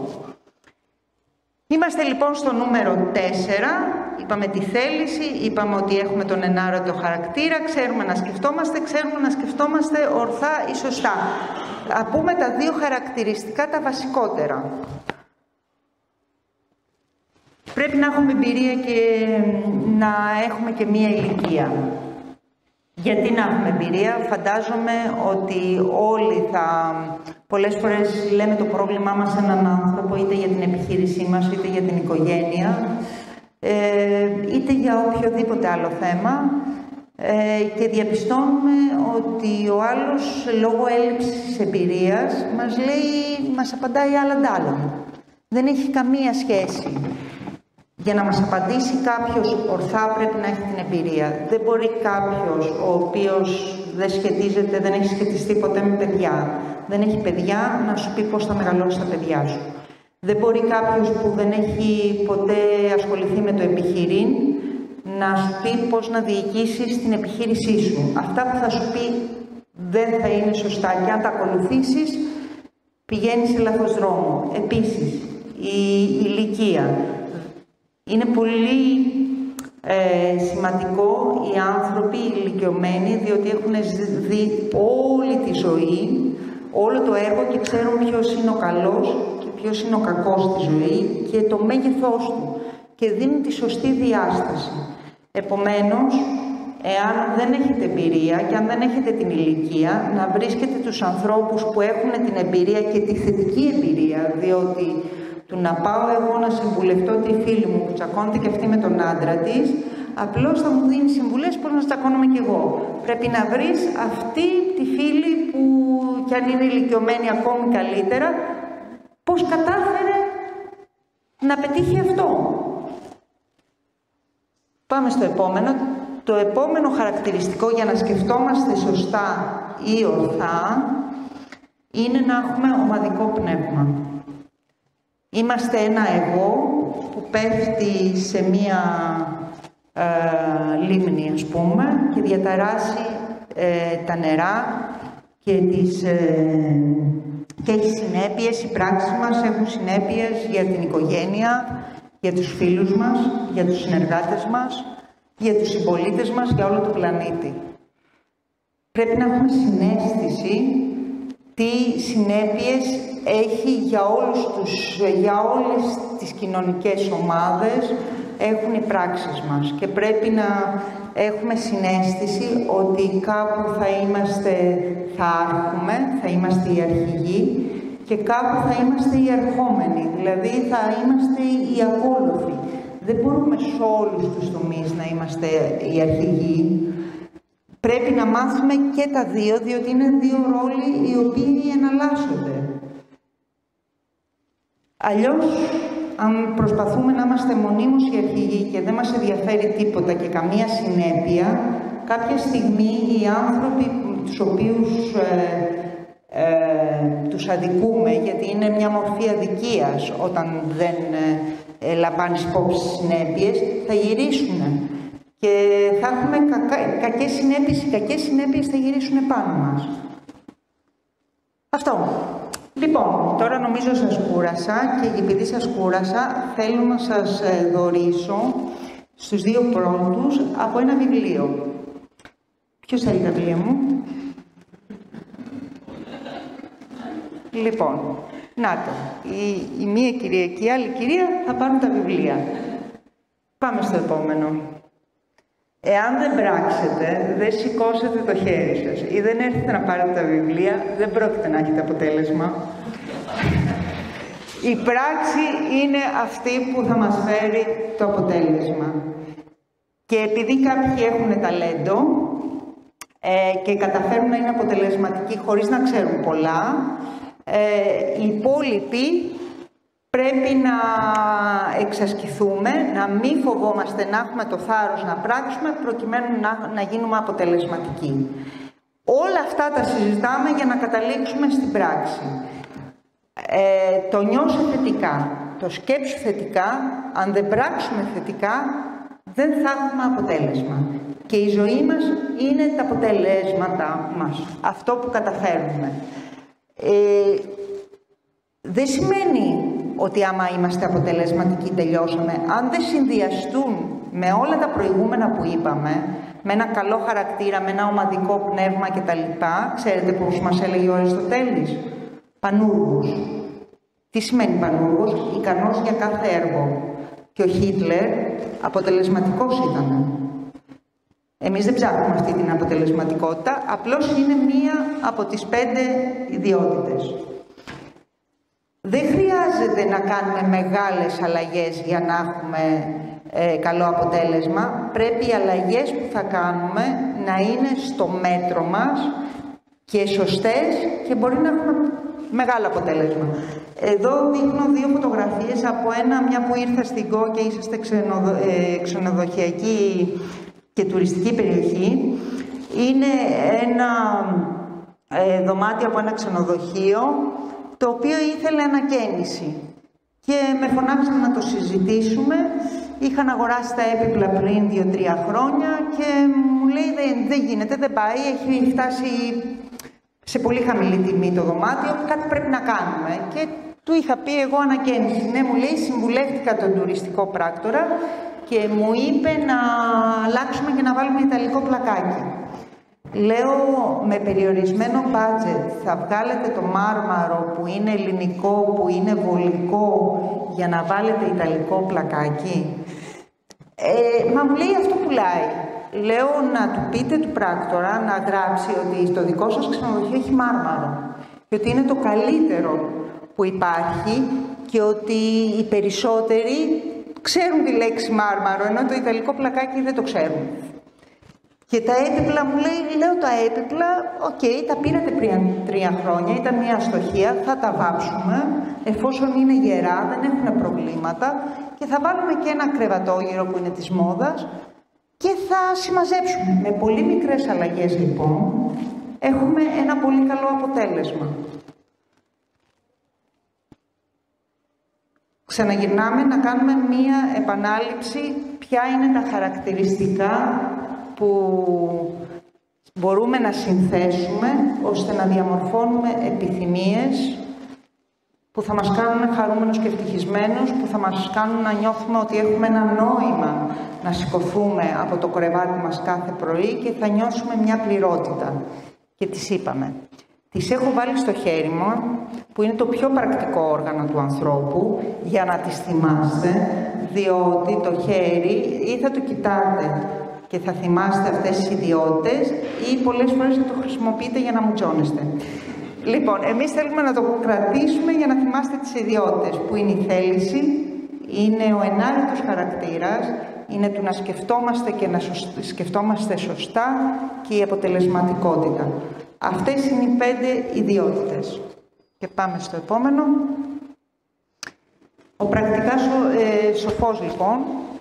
Είμαστε λοιπόν στο νούμερο 4, είπαμε τη θέληση, είπαμε ότι έχουμε τον ενάρετο χαρακτήρα, ξέρουμε να σκεφτόμαστε ορθά ή σωστά. Θα πούμε τα δύο χαρακτηριστικά τα βασικότερα. Πρέπει να έχουμε εμπειρία και να έχουμε και μία ηλικία. Γιατί να έχουμε εμπειρία? Φαντάζομαι ότι όλοι πολλές φορές λέμε το πρόβλημά μας σε έναν άνθρωπο, είτε για την επιχείρησή μας, είτε για την οικογένεια, είτε για οποιοδήποτε άλλο θέμα και διαπιστώνουμε ότι ο άλλος λόγω έλλειψης εμπειρίας μας απαντάει άλλα ντάλλον. Δεν έχει καμία σχέση. Για να μας απαντήσει κάποιος ορθά πρέπει να έχει την εμπειρία. Δεν μπορεί κάποιος ο οποίος δεν έχει σχετιστεί ποτέ με παιδιά, δεν έχει παιδιά, να σου πει πώς θα μεγαλώσει τα παιδιά σου. Δεν μπορεί κάποιος που δεν έχει ποτέ ασχοληθεί με το επιχειρήν να σου πει πώς να διοικήσεις την επιχείρησή σου. Αυτά που θα σου πει δεν θα είναι σωστά και αν τα ακολουθήσεις πηγαίνεις σε λάθος δρόμο. Επίσης, η ηλικία. Είναι πολύ Σημαντικό οι άνθρωποι οι ηλικιωμένοι, διότι έχουν δει όλη τη ζωή, όλο το έργο και ξέρουν ποιος είναι ο καλός και ποιος είναι ο κακός στη ζωή και το μέγεθός του και δίνουν τη σωστή διάσταση. Επομένως, εάν δεν έχετε εμπειρία και αν δεν έχετε την ηλικία, να βρίσκετε τους ανθρώπους που έχουν την εμπειρία και τη θετική εμπειρία, διότι του να πάω εγώ να συμβουλευτώ τη φίλη μου που τσακώνεται και αυτή με τον άντρα της, απλώς θα μου δίνει συμβουλές πώς να τσακώνομαι κι εγώ. Πρέπει να βρεις αυτή τη φίλη που, κι αν είναι ηλικιωμένη ακόμη καλύτερα, πώς κατάφερε να πετύχει αυτό. Πάμε στο επόμενο. Το επόμενο χαρακτηριστικό για να σκεφτόμαστε σωστά ή ορθά είναι να έχουμε ομαδικό πνεύμα. Είμαστε ένα εγώ που πέφτει σε μία λίμνη, ας πούμε, και διαταράσει τα νερά και έχει συνέπειες, οι πράξεις μας έχουν συνέπειες για την οικογένεια, για τους φίλους μας, για τους συνεργάτες μας, για τους συμπολίτες μας, για όλο τον πλανήτη. Πρέπει να έχουμε συναίσθηση τι συνέπειες έχει για όλες τις κοινωνικές ομάδες έχουν οι πράξεις μας και πρέπει να έχουμε συναίσθηση ότι κάπου θα άρχουμε, θα είμαστε οι αρχηγοί και κάπου θα είμαστε οι ερχόμενοι, δηλαδή θα είμαστε οι ακόλουθοι. Δεν μπορούμε σε όλους τους τομείς να είμαστε οι αρχηγοί. Πρέπει να μάθουμε και τα δύο, διότι είναι δύο ρόλοι οι οποίοι εναλλάσσονται. Αλλιώς, αν προσπαθούμε να είμαστε μονίμως οι αρχηγοί και δεν μας ενδιαφέρει τίποτα και καμία συνέπεια, κάποια στιγμή οι άνθρωποι τους οποίους τους αδικούμε, γιατί είναι μια μορφή αδικίας όταν δεν λαμβάνεις υπόψη συνέπειες, θα γυρίσουν και θα έχουμε κακές συνέπειες. Οι κακές συνέπειες θα γυρίσουν πάνω μας. Αυτό. Λοιπόν, τώρα νομίζω σας κούρασα και επειδή σας κούρασα θέλω να σας δωρήσω στους δύο πρώτους από ένα βιβλίο. Ποιος θέλει τα βιβλία μου? Λοιπόν, να το. Η μία κυρία και η άλλη κυρία θα πάρουν τα βιβλία. Πάμε στο επόμενο. Εάν δεν πράξετε, δεν σηκώσετε το χέρι σας ή δεν έρθετε να πάρετε τα βιβλία, δεν πρόκειται να έχετε αποτέλεσμα. Η πράξη είναι αυτή που θα μας φέρει το αποτέλεσμα. Και επειδή κάποιοι έχουν ταλέντο και καταφέρουν να είναι αποτελεσματικοί χωρίς να ξέρουν πολλά, οι υπόλοιποι πρέπει να εξασκηθούμε, να μην φοβόμαστε, να έχουμε το θάρρος να πράξουμε προκειμένου να γίνουμε αποτελεσματικοί. Όλα αυτά τα συζητάμε για να καταλήξουμε στην πράξη. Το νιώσω θετικά, το σκέψου θετικά, αν δεν πράξουμε θετικά δεν θα έχουμε αποτέλεσμα. Και η ζωή μας είναι τα αποτελέσματά μας, αυτό που καταφέρνουμε. Δεν σημαίνει ότι άμα είμαστε αποτελεσματικοί τελειώσαμε. Αν δεν συνδυαστούν με όλα τα προηγούμενα που είπαμε, με ένα καλό χαρακτήρα, με ένα ομαδικό πνεύμα κτλ. Ξέρετε πώς μας έλεγε ο Αριστοτέλης? Πανούργος. Τι σημαίνει πανούργος? Ικανός για κάθε έργο. Και ο Χίτλερ αποτελεσματικός ήταν. Εμείς δεν ψάχνουμε αυτή την αποτελεσματικότητα, απλώς είναι μία από τις 5 ιδιότητες. Δεν χρειάζεται να κάνουμε μεγάλες αλλαγές για να έχουμε καλό αποτέλεσμα. Πρέπει οι αλλαγές που θα κάνουμε να είναι στο μέτρο μας και σωστές και μπορεί να έχουμε μεγάλο αποτέλεσμα. Εδώ δείχνω 2 φωτογραφίες από μια που ήρθα στην ΚΟ και είσαστε ξενοδοχειακή και τουριστική περιοχή. Είναι ένα δωμάτιο από ένα ξενοδοχείο το οποίο ήθελε ανακαίνιση και με φωνάξαν να το συζητήσουμε. Είχαν αγοράσει τα έπιπλα πριν 2-3 χρόνια και μου λέει δεν γίνεται, δεν πάει, έχει φτάσει σε πολύ χαμηλή τιμή το δωμάτιο, κάτι πρέπει να κάνουμε. Και του είχα πει εγώ ανακαίνιση. Ναι, μου λέει, συμβουλεύτηκα τον τουριστικό πράκτορα και μου είπε να αλλάξουμε και να βάλουμε ιταλικό πλακάκι. Λέω, με περιορισμένο budget θα βγάλετε το μάρμαρο που είναι ελληνικό, που είναι βολικό, για να βάλετε ιταλικό πλακάκι. Μα μου λέει, αυτό πουλάει. Λέω να του πείτε του πράκτορα να γράψει ότι στο δικό σας ξενοδοχείο έχει μάρμαρο και ότι είναι το καλύτερο που υπάρχει και ότι οι περισσότεροι ξέρουν τη λέξη μάρμαρο, ενώ το ιταλικό πλακάκι δεν το ξέρουν. Και τα έπιπλα μου λέει, λέω τα έπιπλα, οκ, τα πήρατε πριν 3 χρόνια, ήταν μια αστοχία, θα τα βάψουμε, εφόσον είναι γερά, δεν έχουν προβλήματα και θα βάλουμε και ένα κρεβατόγυρο που είναι της μόδας και θα συμμαζέψουμε. Με πολύ μικρές αλλαγές λοιπόν, έχουμε ένα πολύ καλό αποτέλεσμα. Ξαναγυρνάμε να κάνουμε μία επανάληψη ποια είναι τα χαρακτηριστικά που μπορούμε να συνθέσουμε ώστε να διαμορφώνουμε επιθυμίες που θα μας κάνουν χαρούμενους και ευτυχισμένους, που θα μας κάνουν να νιώθουμε ότι έχουμε ένα νόημα να σηκωθούμε από το κρεβάτι μας κάθε πρωί και θα νιώσουμε μια πληρότητα. Και τις είπαμε. Τις έχω βάλει στο χέρι μου, που είναι το πιο πρακτικό όργανο του ανθρώπου, για να τις θυμάστε, διότι το χέρι ή θα το κοιτάτε και θα θυμάστε αυτές τις ιδιότητες ή πολλές φορές θα το χρησιμοποιείτε για να μουτζώνεστε. Λοιπόν, εμείς θέλουμε να το κρατήσουμε για να θυμάστε τις ιδιότητες, που είναι η θέληση, είναι ο ενάρετος χαρακτήρας, είναι του να σκεφτόμαστε και να σκεφτόμαστε σωστά και η αποτελεσματικότητα. Αυτές είναι οι 5 ιδιότητες. Και πάμε στο επόμενο. Ο πρακτικά σοφός, λοιπόν,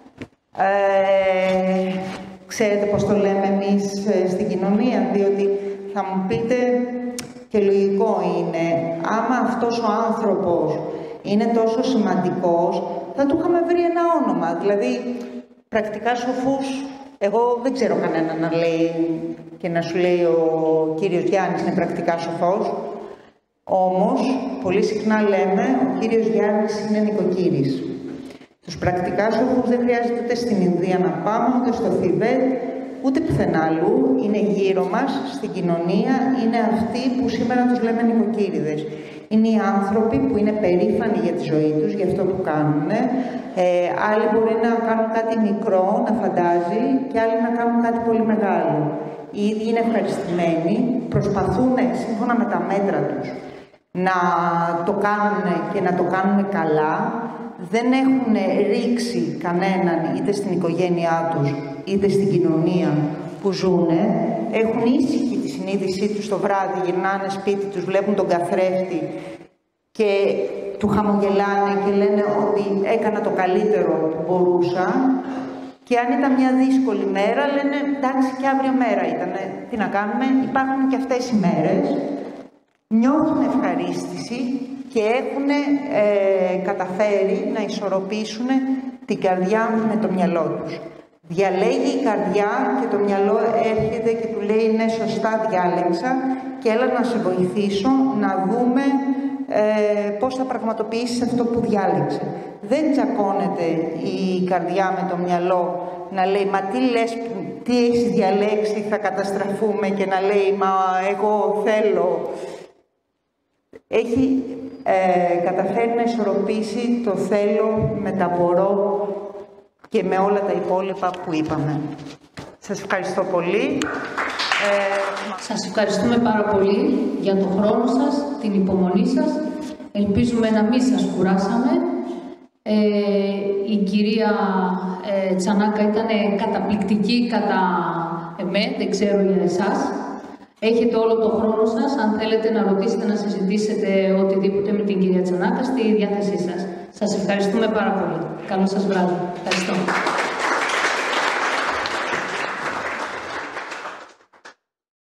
ξέρετε πώς το λέμε εμείς στην κοινωνία, διότι θα μου πείτε, και λογικό είναι, άμα αυτός ο άνθρωπος είναι τόσο σημαντικός, θα του είχαμε βρει ένα όνομα. Δηλαδή, πρακτικά σοφούς, εγώ δεν ξέρω κανένα να λέει και να σου λέει ο κύριος Γιάννης είναι πρακτικά σοφός. Όμως, πολύ συχνά λέμε, ο κύριος Γιάννης είναι νοικοκύρης. Τους πρακτικά σοφούς δεν χρειάζεται ούτε στην Ινδία να πάμε, ούτε στο Θιβέτ, ούτε πουθενά αλλού. Είναι γύρω μας, στην κοινωνία, είναι αυτοί που σήμερα τους λέμε νοικοκύριδες. Είναι οι άνθρωποι που είναι περήφανοι για τη ζωή τους, για αυτό που κάνουν. Άλλοι μπορεί να κάνουν κάτι μικρό, να φαντάζει, και άλλοι να κάνουν κάτι πολύ μεγάλο. Οι ίδιοι είναι ευχαριστημένοι, προσπαθούν σύμφωνα με τα μέτρα τους να το κάνουν και να το κάνουν καλά. Δεν έχουν ρίξει κανέναν είτε στην οικογένειά τους, είτε στην κοινωνία που ζουνε. Έχουν ήσυχη τη συνείδησή τους το βράδυ, γυρνάνε σπίτι τους, βλέπουν τον καθρέφτη και του χαμογελάνε και λένε ότι έκανα το καλύτερο που μπορούσα. Και αν ήταν μια δύσκολη μέρα, λένε εντάξει, και αύριο μέρα ήταν. Τι να κάνουμε, υπάρχουν και αυτές οι μέρες. Νιώθουν ευχαρίστηση και έχουν καταφέρει να ισορροπήσουν την καρδιά με το μυαλό τους. Διαλέγει η καρδιά και το μυαλό έρχεται και του λέει ναι, σωστά διάλεξα και έλα να σε βοηθήσω να δούμε πώς θα πραγματοποιήσεις αυτό που διάλεξε. Δεν τσακώνεται η καρδιά με το μυαλό να λέει μα τι λες, τι έχεις διαλέξει, θα καταστραφούμε, και να λέει μα εγώ θέλω. Έχει καταφέρει να ισορροπήσει το θέλω με τα μπορώ και με όλα τα υπόλοιπα που είπαμε. Σας ευχαριστώ πολύ. Σας ευχαριστούμε πάρα πολύ για τον χρόνο σας, την υπομονή σας. Ελπίζουμε να μην σας κουράσαμε. Η κυρία Τσανάκα ήταν καταπληκτική κατά εμέ, δεν ξέρω για εσάς. Έχετε όλο τον χρόνο σας, αν θέλετε να ρωτήσετε, να συζητήσετε οτιδήποτε με την κυρία Τσανάκα, στη διάθεσή σας. Σας ευχαριστούμε πάρα πολύ. Καλό σας βράδυ. Ευχαριστώ.